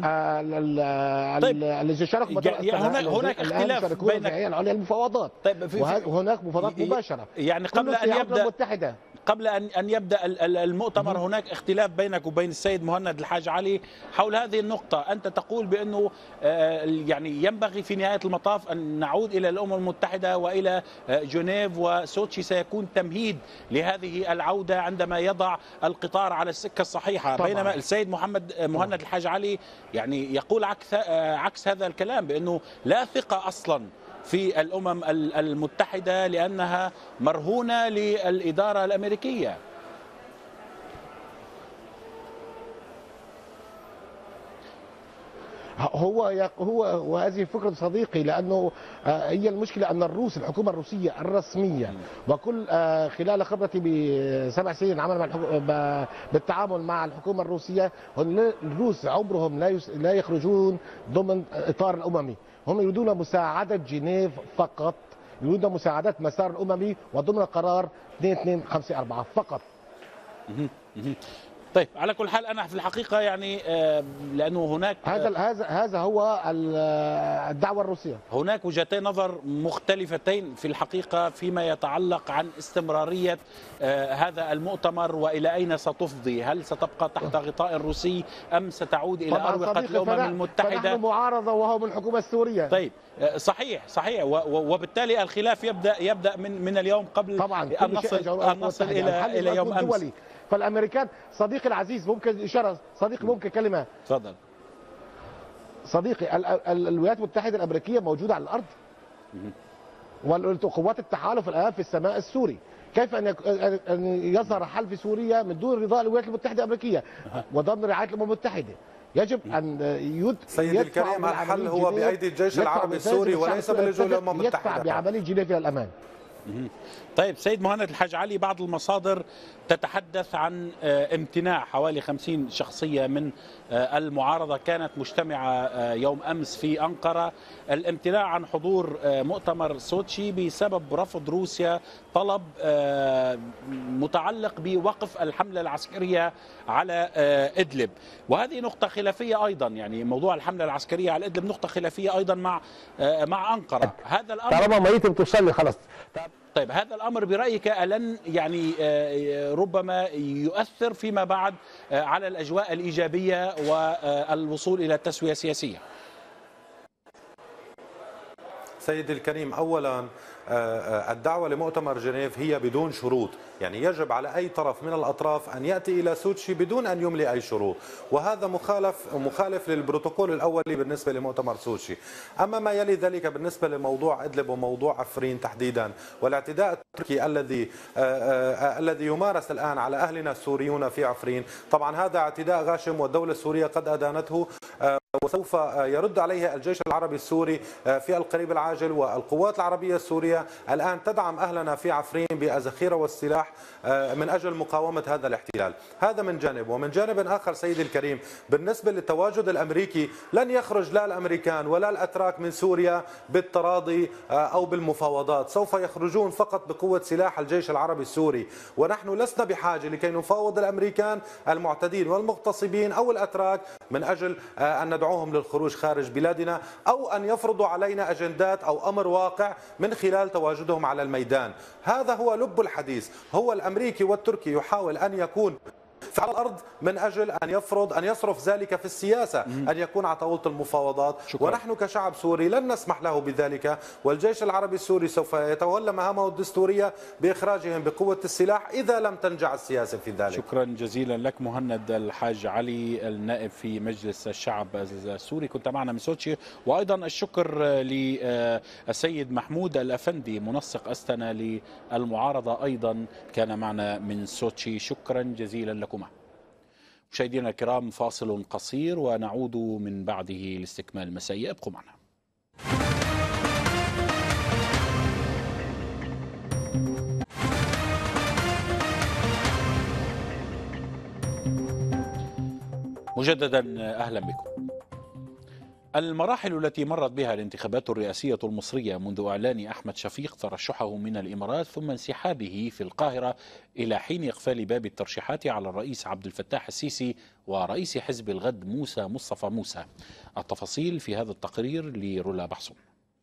الذي شاركوا هناك اختلاف بين العليا المفاوضات. طيب وهناك مفاوضات مباشرة يعني قبل أن يبدأ المؤتمر هناك اختلاف بينك وبين السيد مهند الحاج علي حول هذه النقطة. أنت تقول بأنه يعني ينبغي في نهاية المطاف أن نعود إلى الأمم المتحدة وإلى جنيف، وسوتشي سيكون تمهيد لهذه العودة عندما يضع القطار على السكة الصحيحة طبعا. بينما السيد مهند الحاج علي يعني يقول عكس هذا الكلام، بأنه لا ثقة أصلا في الأمم المتحدة لأنها مرهونة للإدارة الأمريكية. هو وهذه فكرة صديقي، لأنه هي المشكلة أن الحكومة الروسية الرسمية وكل خلال خبرتي ب7 سنين عمل بالتعامل مع الحكومة الروسية، الروس عمرهم لا يخرجون ضمن إطار الأممي. هم يريدون مساعدة جنيف فقط، يريدون مساعدة مسار الأممي وضمن قرار 2254 فقط. طيب على كل حال أنا في الحقيقة يعني لأنه هناك هذا هو الدعوة الروسية. هناك وجهتين نظر مختلفتين في الحقيقة فيما يتعلق عن استمرارية هذا المؤتمر وإلى أين ستفضي. هل ستبقى تحت غطاء روسي أم ستعود إلى أروقة الأمم المتحدة؟ فنحن معارضة وهو من الحكومة السورية. طيب صحيح وبالتالي الخلاف يبدأ من اليوم قبل طبعا أن نصل إلى يوم أمس. فالامريكان صديقي العزيز ممكن اشاره صديقي ممكن كلمه. تفضل صديقي. الولايات المتحده الامريكيه موجوده على الارض وقوات التحالف الان في السماء السوري. كيف ان يظهر حل في سوريا من دون رضاء الولايات المتحده الامريكيه وضمن رعايه الامم المتحده؟ يجب ان سيدي الكريم الحل هو بايدي الجيش العربي السوري وليس باللجوء للامم المتحده. يدفع بعمليه جنيف الى الامام. طيب سيد مهند الحاج علي، بعض المصادر تتحدث عن امتناع حوالي 50 شخصية من المعارضة كانت مجتمعة يوم أمس في أنقرة، الامتناع عن حضور مؤتمر سوتشي بسبب رفض روسيا طلب متعلق بوقف الحملة العسكرية على إدلب. وهذه نقطة خلافية أيضا، يعني موضوع الحملة العسكرية على إدلب نقطة خلافية أيضا مع أنقرة. هذا الأمر طالما ميت بتوصل لي خلاص. طيب هذا الأمر برأيك ألن يعني ربما يؤثر فيما بعد على الأجواء الإيجابية والوصول إلى التسوية السياسية؟ سيدي الكريم، أولا الدعوة لمؤتمر جنيف هي بدون شروط، يعني يجب على أي طرف من الأطراف أن يأتي إلى سوتشي بدون أن يملي أي شروط، وهذا مخالف للبروتوكول الأولي بالنسبة لمؤتمر سوتشي. أما ما يلي ذلك بالنسبة لموضوع إدلب وموضوع عفرين تحديدا والاعتداء التركي الذي يمارس الآن على أهلنا السوريون في عفرين، طبعا هذا اعتداء غاشم والدولة السورية قد أدانته، وسوف يرد عليه الجيش العربي السوري في القريب العاجل. والقوات العربية السورية الآن تدعم أهلنا في عفرين بالذخيرة والسلاح من أجل مقاومة هذا الاحتلال. هذا من جانب، ومن جانب آخر سيدي الكريم بالنسبة للتواجد الأمريكي، لن يخرج لا الأمريكان ولا الأتراك من سوريا بالتراضي أو بالمفاوضات، سوف يخرجون فقط بقوة سلاح الجيش العربي السوري، ونحن لسنا بحاجة لكي نفاوض الأمريكان المعتدين والمغتصبين أو الأتراك من أجل أن ندعوهم للخروج خارج بلادنا أو أن يفرضوا علينا أجندات أو أمر واقع من خلال تواجدهم على الميدان. هذا هو لب الحديث، هو الأمريكي والتركي يحاول أن يكون على الأرض من أجل أن يصرف ذلك في السياسة، أن يكون على طاولة المفاوضات. شكرا. ونحن كشعب سوري لن نسمح له بذلك، والجيش العربي السوري سوف يتولى مهامه الدستورية بإخراجهم بقوة السلاح إذا لم تنجح السياسة في ذلك. شكرا جزيلا لك مهند الحاج علي النائب في مجلس الشعب السوري، كنت معنا من سوتشي. وأيضا الشكر للسيد محمود الأفندي منسق أستنا للمعارضة، أيضا كان معنا من سوتشي. شكرا جزيلا لكم. مشاهدينا الكرام، فاصل قصير ونعود من بعده لاستكمال المسائي، ابقوا معنا. مجددا أهلا بكم. المراحل التي مرت بها الانتخابات الرئاسية المصرية منذ إعلان أحمد شفيق ترشحه من الإمارات ثم انسحابه في القاهرة إلى حين إقفال باب الترشيحات على الرئيس عبد الفتاح السيسي ورئيس حزب الغد مصطفى موسى. التفاصيل في هذا التقرير لرولا بحصون.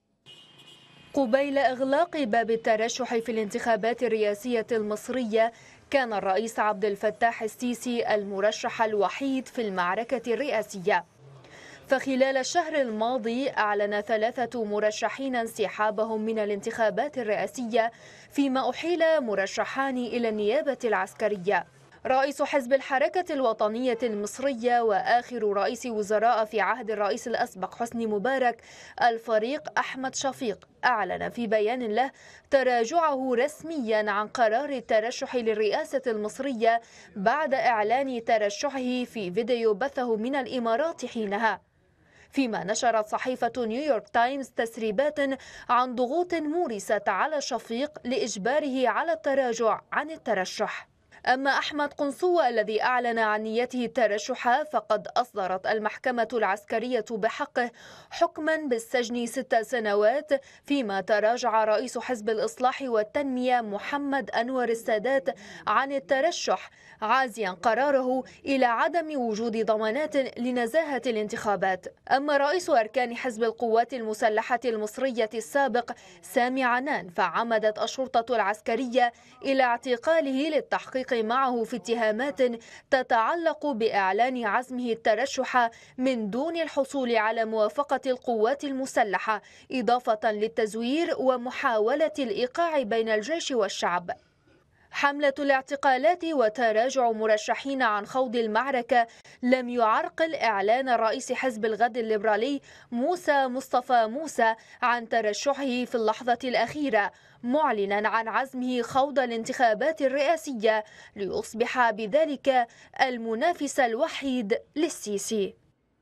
قبيل إغلاق باب الترشح في الانتخابات الرئاسية المصرية، كان الرئيس عبد الفتاح السيسي المرشح الوحيد في المعركة الرئاسية. فخلال الشهر الماضي أعلن 3 مرشحين انسحابهم من الانتخابات الرئاسية، فيما أحيل مرشحان إلى النيابة العسكرية. رئيس حزب الحركة الوطنية المصرية وآخر رئيس وزراء في عهد الرئيس الأسبق حسني مبارك الفريق أحمد شفيق أعلن في بيان له تراجعه رسميا عن قرار الترشح للرئاسة المصرية بعد إعلان ترشحه في فيديو بثه من الإمارات حينها. فيما نشرت صحيفة نيويورك تايمز تسريبات عن ضغوط مورست على شفيق لإجباره على التراجع عن الترشح. أما أحمد قنصوة الذي أعلن عن نيته الترشح، فقد أصدرت المحكمة العسكرية بحقه حكما بالسجن 6 سنوات، فيما تراجع رئيس حزب الإصلاح والتنمية محمد أنور السادات عن الترشح، عازيا قراره إلى عدم وجود ضمانات لنزاهة الانتخابات. أما رئيس أركان حزب القوات المسلحة المصرية السابق سامي عنان، فعمدت الشرطة العسكرية إلى اعتقاله للتحقيق معه في اتهامات تتعلق بإعلان عزمه الترشح من دون الحصول على موافقة القوات المسلحة، إضافة للتزوير ومحاولة الإيقاع بين الجيش والشعب. حملة الاعتقالات وتراجع مرشحين عن خوض المعركة لم يعرقل إعلان رئيس حزب الغد الليبرالي مصطفى موسى عن ترشحه في اللحظة الأخيرة، معلنا عن عزمه خوض الانتخابات الرئاسية ليصبح بذلك المنافس الوحيد للسيسي.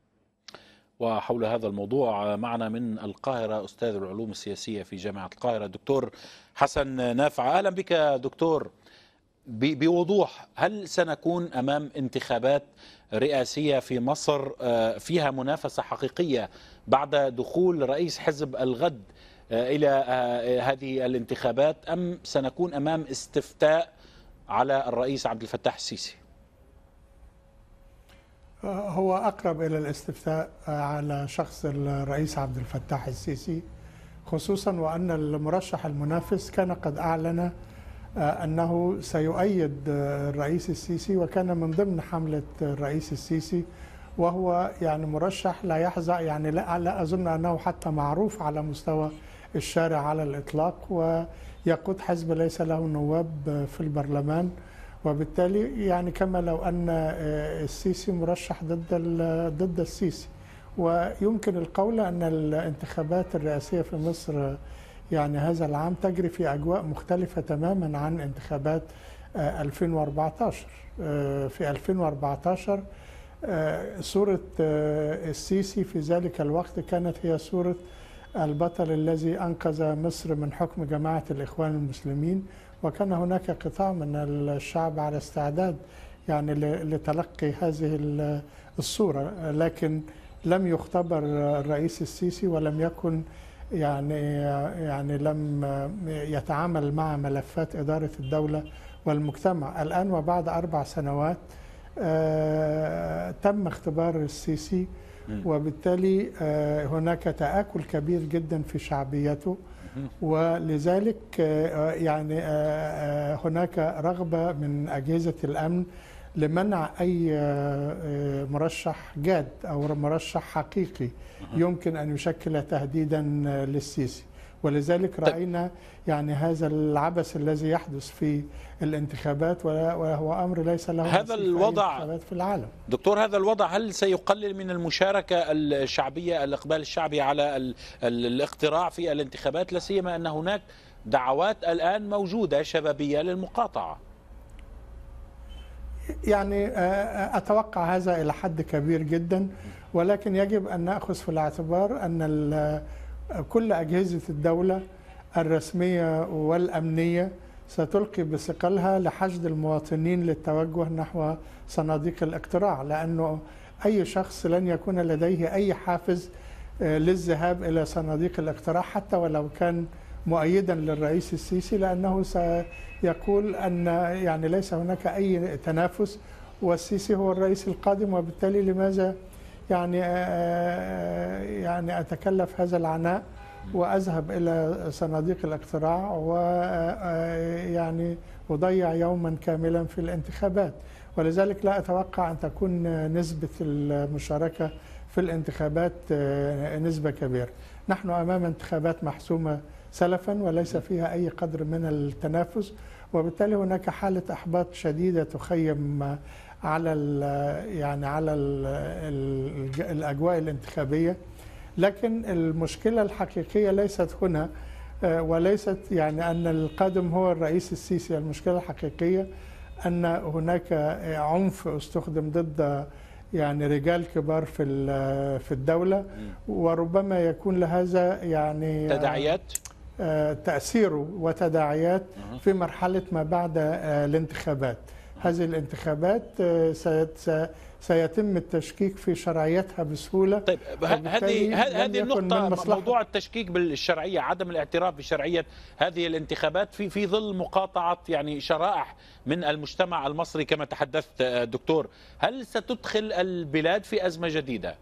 وحول هذا الموضوع معنا من القاهرة أستاذ العلوم السياسية في جامعة القاهرة دكتور حسن نافع. أهلا بك دكتور. بوضوح، هل سنكون أمام انتخابات رئاسية في مصر فيها منافسة حقيقية بعد دخول رئيس حزب الغد إلى هذه الانتخابات، أم سنكون أمام استفتاء على الرئيس عبد الفتاح السيسي؟ هو أقرب إلى الاستفتاء على شخص الرئيس عبد الفتاح السيسي، خصوصا وأن المرشح المنافس كان قد أعلن أنه سيؤيد الرئيس السيسي، وكان من ضمن حملة الرئيس السيسي، وهو يعني مرشح لا يحظى، يعني لا أظن أنه حتى معروف على مستوى الشارع على الإطلاق، ويقود حزب ليس له نواب في البرلمان، وبالتالي يعني كما لو أن السيسي مرشح ضد السيسي. ويمكن القول أن الانتخابات الرئاسية في مصر يعني هذا العام تجري في أجواء مختلفة تماما عن انتخابات 2014. في 2014 صورة السيسي في ذلك الوقت كانت هي صورة البطل الذي أنقذ مصر من حكم جماعة الإخوان المسلمين، وكان هناك قطاع من الشعب على استعداد يعني لتلقي هذه الصورة، لكن لم يختبر الرئيس السيسي ولم يكن يعني لم يتعامل مع ملفات إدارة الدولة والمجتمع. الآن وبعد 4 سنوات تم اختبار السيسي، وبالتالي هناك تآكل كبير جدا في شعبيته، ولذلك يعني هناك رغبة من أجهزة الأمن لمنع أي مرشح جاد أو مرشح حقيقي يمكن أن يشكل تهديدا للسيسي. ولذلك رأينا يعني هذا العبث الذي يحدث في الانتخابات، وهو أمر ليس له هذا الوضع في العالم. دكتور، هذا الوضع هل سيقلل من المشاركة الشعبية، الإقبال الشعبي على الاقتراع في الانتخابات، لا سيما أن هناك دعوات الآن موجودة شبابية للمقاطعة؟ يعني أتوقع هذا إلى حد كبير جدا، ولكن يجب أن نأخذ في الاعتبار أن كل أجهزة الدولة الرسمية والأمنية ستلقي بثقلها لحشد المواطنين للتوجه نحو صناديق الاقتراع، لأنه أي شخص لن يكون لديه أي حافز للذهاب إلى صناديق الاقتراع حتى ولو كان مؤيدا للرئيس السيسي، لأنه سيقول أن يعني ليس هناك أي تنافس والسيسي هو الرئيس القادم، وبالتالي لماذا يعني أتكلف هذا العناء وأذهب إلى صناديق الاقتراع ويعني أضيع يوما كاملا في الانتخابات. ولذلك لا أتوقع أن تكون نسبة المشاركة في الانتخابات نسبة كبيرة. نحن أمام انتخابات محسومة سلفا وليس فيها أي قدر من التنافس، وبالتالي هناك حالة إحباط شديدة تخيم على الأجواء الانتخابية. لكن المشكلة الحقيقية ليست هنا، وليست يعني أن القادم هو الرئيس السيسي. المشكلة الحقيقية أن هناك عنف استخدم ضد يعني رجال كبار في الدولة، وربما يكون لهذا يعني تداعيات تأثيره وتداعيات في مرحلة ما بعد الانتخابات. هذه الانتخابات سيتم التشكيك في شرعيتها بسهولة. طيب هذه النقطة، موضوع التشكيك بالشرعية، عدم الاعتراف بشرعية هذه الانتخابات في ظل مقاطعة يعني شرائح من المجتمع المصري كما تحدثت دكتور، هل ستدخل البلاد في أزمة جديدة؟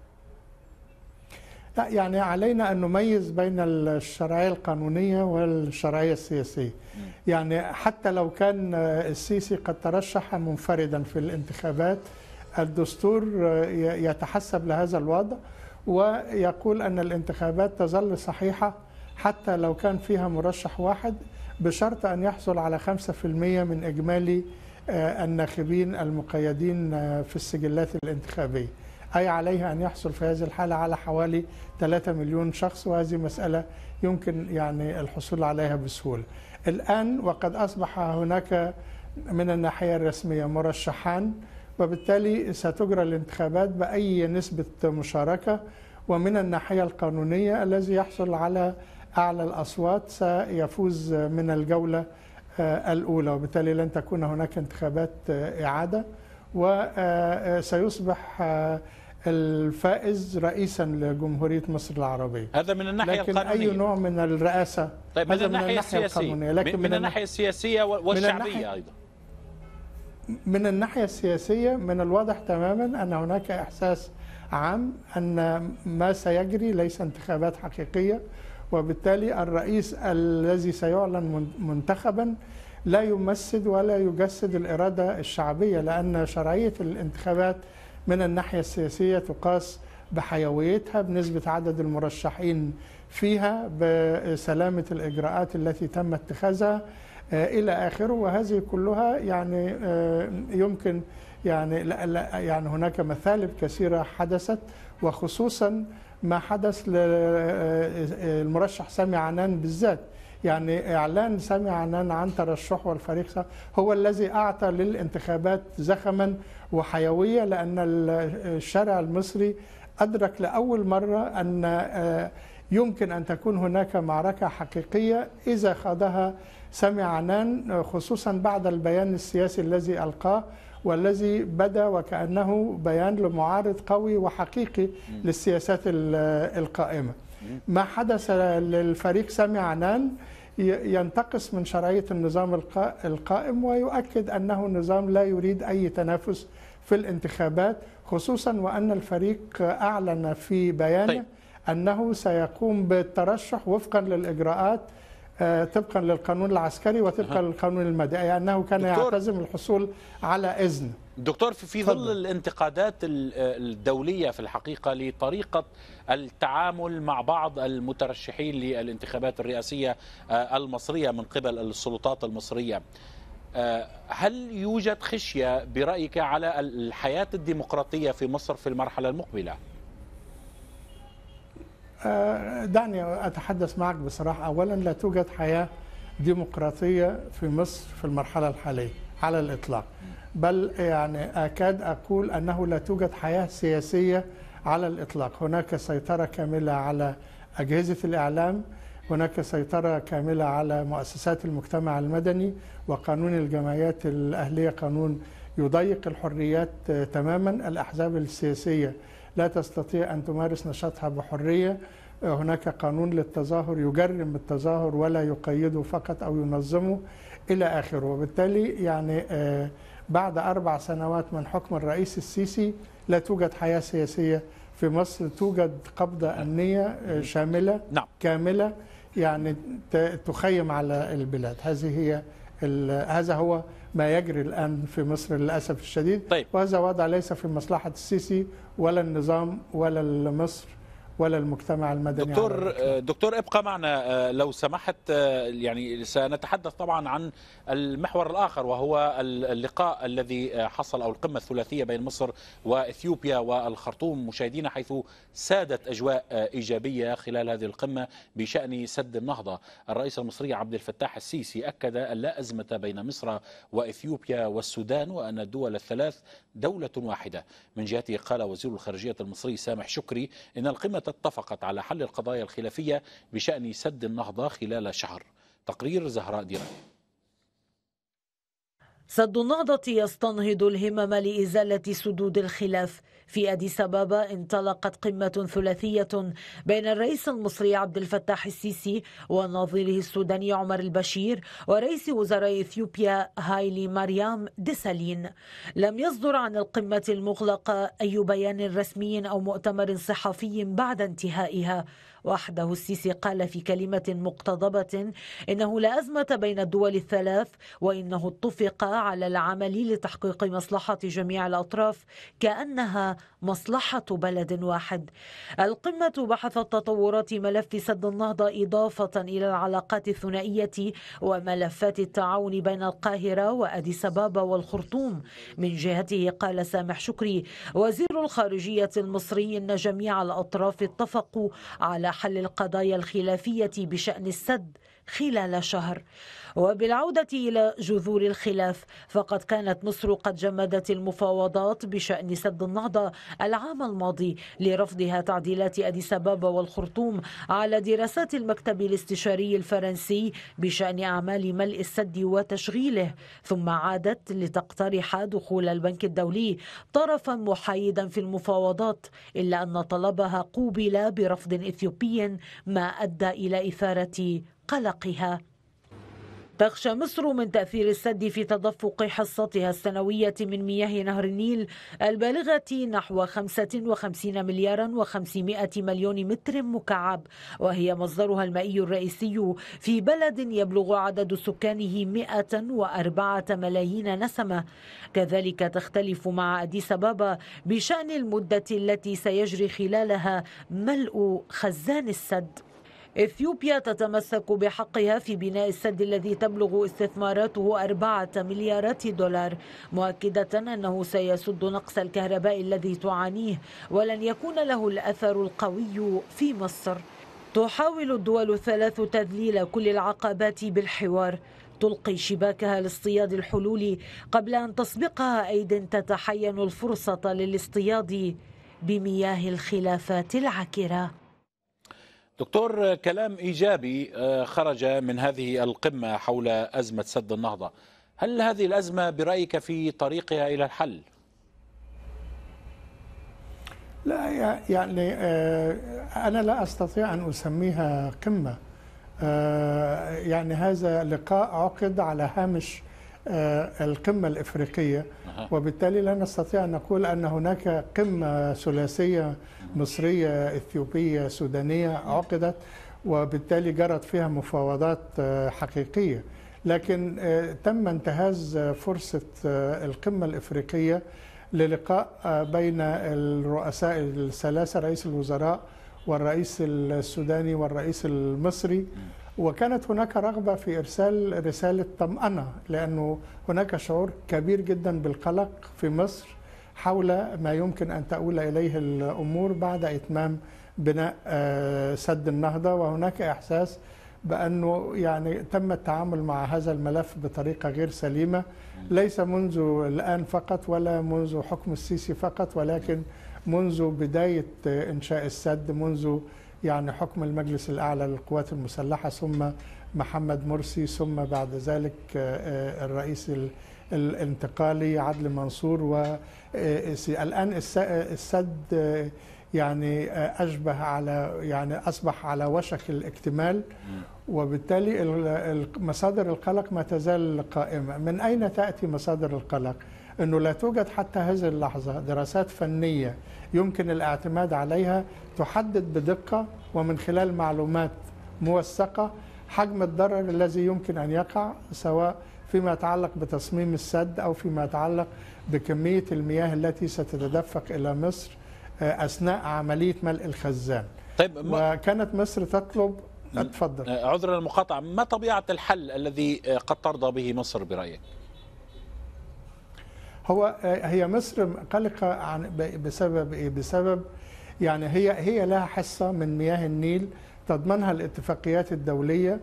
لا، يعني علينا أن نميز بين الشرعية القانونية والشرعية السياسية. يعني حتى لو كان السيسي قد ترشح منفردا في الانتخابات، الدستور يتحسب لهذا الوضع ويقول أن الانتخابات تظل صحيحة حتى لو كان فيها مرشح واحد، بشرط أن يحصل على 5% من إجمالي الناخبين المقيدين في السجلات الانتخابية، أي عليه أن يحصل في هذه الحالة على حوالي 3 مليون شخص، وهذه مسألة يمكن يعني الحصول عليها بسهولة. الآن وقد أصبح هناك من الناحية الرسمية مرشحان، وبالتالي ستجرى الانتخابات بأي نسبة مشاركة، ومن الناحية القانونية الذي يحصل على أعلى الأصوات سيفوز من الجولة الأولى، وبالتالي لن تكون هناك انتخابات إعادة، وسيصبح الفائز رئيسا لجمهورية مصر العربية. هذا من الناحية القانونية. لكن أي نوع من الرئاسة؟ طيب من الناحية السياسية، لكن من الناحية السياسية والشعبية أيضا. من الناحية السياسية من الواضح تماما أن هناك إحساس عام أن ما سيجري ليس انتخابات حقيقية، وبالتالي الرئيس الذي سيعلن منتخبا لا يمثل ولا يجسد الإرادة الشعبية، لأن شرعية الانتخابات من الناحية السياسية تقاس بحيويتها، بنسبة عدد المرشحين فيها بسلامة الإجراءات التي تم اتخاذها إلى آخره. وهذه كلها يعني يمكن يعني هناك مثالب كثيرة حدثت، وخصوصا ما حدث للمرشح سامي عنان بالذات. يعني إعلان سامي عنان عن ترشحه والفريق هو الذي أعطى للانتخابات زخما وحيوية، لأن الشارع المصري أدرك لأول مرة أن يمكن أن تكون هناك معركة حقيقية إذا خاضها سامي عنان، خصوصا بعد البيان السياسي الذي ألقاه والذي بدا وكأنه بيان لمعارض قوي وحقيقي للسياسات القائمة. ما حدث للفريق سامي عنان ينتقص من شرعية النظام القائم ويؤكد أنه نظام لا يريد أي تنافس في الانتخابات، خصوصا وأن الفريق أعلن في بيانه أنه سيقوم بالترشح وفقا للإجراءات طبقا للقانون العسكري وطبقا للقانون المدني، أنه كان يعتزم الحصول على إذن. دكتور، في ظل الانتقادات الدولية في الحقيقة لطريقة التعامل مع بعض المترشحين للانتخابات الرئاسية المصرية من قبل السلطات المصرية، هل يوجد خشية برأيك على الحياة الديمقراطية في مصر في المرحلة المقبلة؟ دعني أتحدث معك بصراحة. أولا، لا توجد حياة ديمقراطية في مصر في المرحلة الحالية على الإطلاق، بل يعني أكاد أقول أنه لا توجد حياة سياسية على الإطلاق. هناك سيطرة كاملة على أجهزة الإعلام، هناك سيطرة كاملة على مؤسسات المجتمع المدني، وقانون الجمعيات الأهلية قانون يضيق الحريات تماما. الأحزاب السياسية لا تستطيع أن تمارس نشاطها بحرية. هناك قانون للتظاهر يجرم التظاهر ولا يقيده فقط أو ينظمه إلى آخره. وبالتالي يعني بعد 4 سنوات من حكم الرئيس السيسي لا توجد حياة سياسية في مصر، توجد قبضة أمنية شاملة كاملة يعني تخيم على البلاد. هذا هو ما يجري الآن في مصر للأسف الشديد. وهذا وضع ليس في مصلحة السيسي ولا النظام ولا مصر ولا المجتمع المدني. دكتور ابقى معنا لو سمحت. يعني سنتحدث طبعا عن المحور الآخر، وهو اللقاء الذي حصل أو القمة الثلاثية بين مصر وإثيوبيا والخرطوم مشاهدينا، حيث سادت أجواء إيجابية خلال هذه القمة بشأن سد النهضة. الرئيس المصري عبد الفتاح السيسي أكد أن لا أزمة بين مصر وإثيوبيا والسودان، وأن الدول الثلاث دولة واحدة. من جهته قال وزير الخارجية المصري سامح شكري إن القمة اتفقت على حل القضايا الخلافية بشأن سد النهضة خلال شهر. تقرير زهراء ديران. سد النهضة يستنهض الهمم لإزالة سدود الخلاف. في أديس أبابا انطلقت قمة ثلاثية بين الرئيس المصري عبد الفتاح السيسي ونظيره السوداني عمر البشير ورئيس وزراء إثيوبيا هايلي مريم ديسالين. لم يصدر عن القمة المغلقة أي بيان رسمي أو مؤتمر صحفي بعد انتهائها. وحده السيسي قال في كلمة مقتضبة إنه لا أزمة بين الدول الثلاث، وإنه اتفق على العمل لتحقيق مصلحة جميع الأطراف كأنها مصلحة بلد واحد. القمة بحثت تطورات ملف سد النهضة إضافة إلى العلاقات الثنائية وملفات التعاون بين القاهرة وأديس أبابا والخرطوم. من جهته قال سامح شكري وزير الخارجية المصري إن جميع الأطراف اتفقوا على حل القضايا الخلافية بشأن السد خلال شهر. وبالعودة إلى جذور الخلاف، فقد كانت مصر قد جمدت المفاوضات بشأن سد النهضة العام الماضي لرفضها تعديلات أديس أبابا والخرطوم على دراسات المكتب الاستشاري الفرنسي بشأن أعمال ملء السد وتشغيله، ثم عادت لتقترح دخول البنك الدولي طرفا محايدا في المفاوضات، إلا أن طلبها قوبل برفض إثيوبي ما أدى إلى إثارة قلقها. تخشى مصر من تأثير السد في تدفق حصتها السنوية من مياه نهر النيل البالغة نحو 55 مليار و500 مليون متر مكعب، وهي مصدرها المائي الرئيسي في بلد يبلغ عدد سكانه 104 ملايين نسمة. كذلك تختلف مع أديس أبابا بشأن المدة التي سيجري خلالها ملء خزان السد. إثيوبيا تتمسك بحقها في بناء السد الذي تبلغ استثماراته 4 مليارات دولار، مؤكدة أنه سيسد نقص الكهرباء الذي تعانيه ولن يكون له الأثر القوي في مصر. تحاول الدول الثلاث تذليل كل العقبات بالحوار، تلقي شباكها لاصطياد الحلول قبل أن تسبقها أيد تتحين الفرصة للاصطياد بمياه الخلافات العكرة. دكتور، كلام إيجابي خرج من هذه القمة حول أزمة سد النهضة. هل هذه الأزمة برأيك في طريقها إلى الحل؟ لا يعني أنا لا أستطيع أن أسميها قمة. يعني هذا لقاء عقد على هامش القمة الإفريقية، وبالتالي لا نستطيع أن نقول أن هناك قمة ثلاثية مصرية إثيوبية سودانية عقدت وبالتالي جرت فيها مفاوضات حقيقية، لكن تم انتهاز فرصة القمة الإفريقية للقاء بين الرؤساء الثلاثة، رئيس الوزراء والرئيس السوداني والرئيس المصري، وكانت هناك رغبة في إرسال رسالة طمأنة، لأنه هناك شعور كبير جدا بالقلق في مصر حول ما يمكن أن تؤول إليه الأمور بعد إتمام بناء سد النهضة، وهناك إحساس بأنه يعني تم التعامل مع هذا الملف بطريقة غير سليمة، ليس منذ الآن فقط ولا منذ حكم السيسي فقط، ولكن منذ بداية إنشاء السد، منذ يعني حكم المجلس الأعلى للقوات المسلحة، ثم محمد مرسي، ثم بعد ذلك الرئيس الانتقالي عدلي منصور، والآن السد يعني أشبه على يعني أصبح على وشك الاكتمال، وبالتالي مصادر القلق ما تزال قائمة. من أين تأتي مصادر القلق؟ أنه لا توجد حتى هذه اللحظة دراسات فنية يمكن الاعتماد عليها تحدد بدقة ومن خلال معلومات موثقة حجم الضرر الذي يمكن أن يقع، سواء فيما يتعلق بتصميم السد أو فيما يتعلق بكمية المياه التي ستتدفق إلى مصر أثناء عملية ملء الخزان. طيب، وكانت مصر تطلب. اتفضل. عذرا المقاطعة، ما طبيعة الحل الذي قد ترضى به مصر برأيك؟ هي مصر قلقة بسبب إيه؟ بسبب يعني هي لها حصة من مياه النيل تضمنها الاتفاقيات الدولية،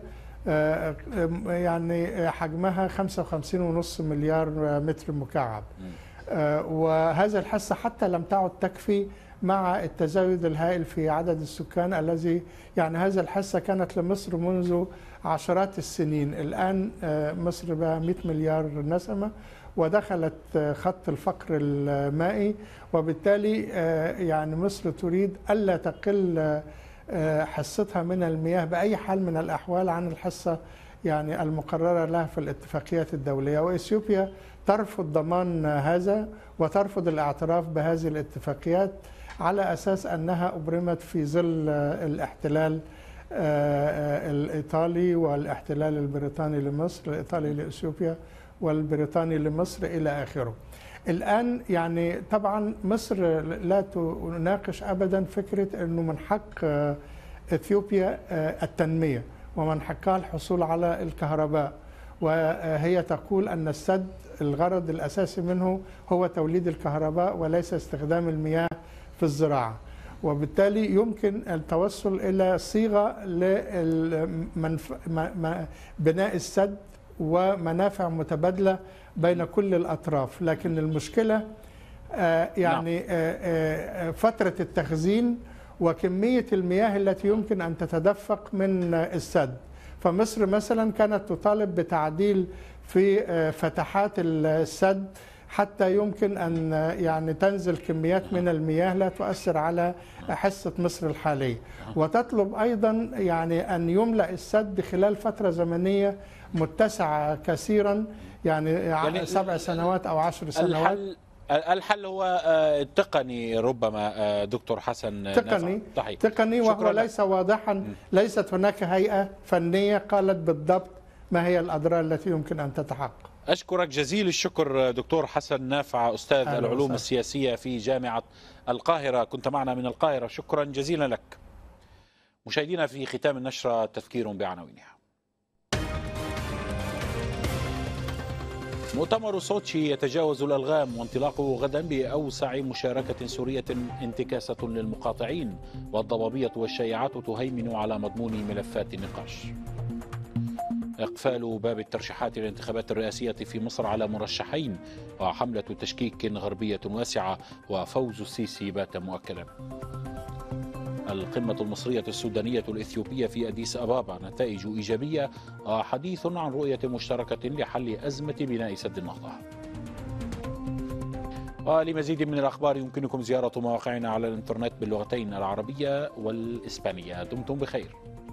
يعني حجمها 55.5 مليار متر مكعب، وهذا الحصة حتى لم تعد تكفي مع التزايد الهائل في عدد السكان الذي يعني هذا الحصة كانت لمصر منذ عشرات السنين. الآن مصر بها 100 مليار نسمة ودخلت خط الفقر المائي، وبالتالي يعني مصر تريد ألا تقل حصتها من المياه بأي حال من الأحوال عن الحصة يعني المقررة لها في الاتفاقيات الدولية، وإثيوبيا ترفض ضمان هذا وترفض الاعتراف بهذه الاتفاقيات على أساس أنها أبرمت في ظل الاحتلال الإيطالي والاحتلال البريطاني لمصر، الإيطالي لإثيوبيا والبريطاني لمصر إلى آخره. الآن يعني طبعا مصر لا تناقش أبدا فكرة أنه من حق إثيوبيا التنمية ومن حقها الحصول على الكهرباء، وهي تقول أن السد الغرض الأساسي منه هو توليد الكهرباء وليس استخدام المياه في الزراعة، وبالتالي يمكن التوصل إلى صيغة لبناء السد ومنافع متبادلة بين كل الأطراف. لكن المشكلة يعني فترة التخزين وكمية المياه التي يمكن أن تتدفق من السد. فمصر مثلا كانت تطالب بتعديل في فتحات السد حتى يمكن أن يعني تنزل كميات من المياه لا تؤثر على حصة مصر الحالية، وتطلب أيضا يعني أن يملأ السد خلال فترة زمنية متسعة كثيرا، يعني 7 سنوات أو 10 سنوات. الحل هو تقني ربما دكتور حسن. تقني وهو ليس واضحا، ليست هناك هيئة فنية قالت بالضبط ما هي الأضرار التي يمكن أن تتحقق. أشكرك جزيل الشكر دكتور حسن نافع، أستاذ العلوم السياسية في جامعة القاهرة، كنت معنا من القاهرة، شكرا جزيلا لك. مشاهدينا، في ختام النشرة تذكير بعناوينها. مؤتمر سوتشي يتجاوز الألغام وانطلاقه غدا بأوسع مشاركة سورية انتكاسة للمقاطعين، والضبابية والشائعات تهيمن على مضمون ملفات النقاش. إقفال باب الترشيحات للانتخابات الرئاسية في مصر على مرشحين، وحملة تشكيك غربية واسعة، وفوز السيسي بات مؤكدا. القمة المصرية السودانية الإثيوبية في أديس أبابا نتائج إيجابية، وحديث عن رؤية مشتركة لحل أزمة بناء سد النهضة. ولمزيد من الأخبار يمكنكم زيارة مواقعنا على الإنترنت باللغتين العربية والإسبانية. دمتم بخير.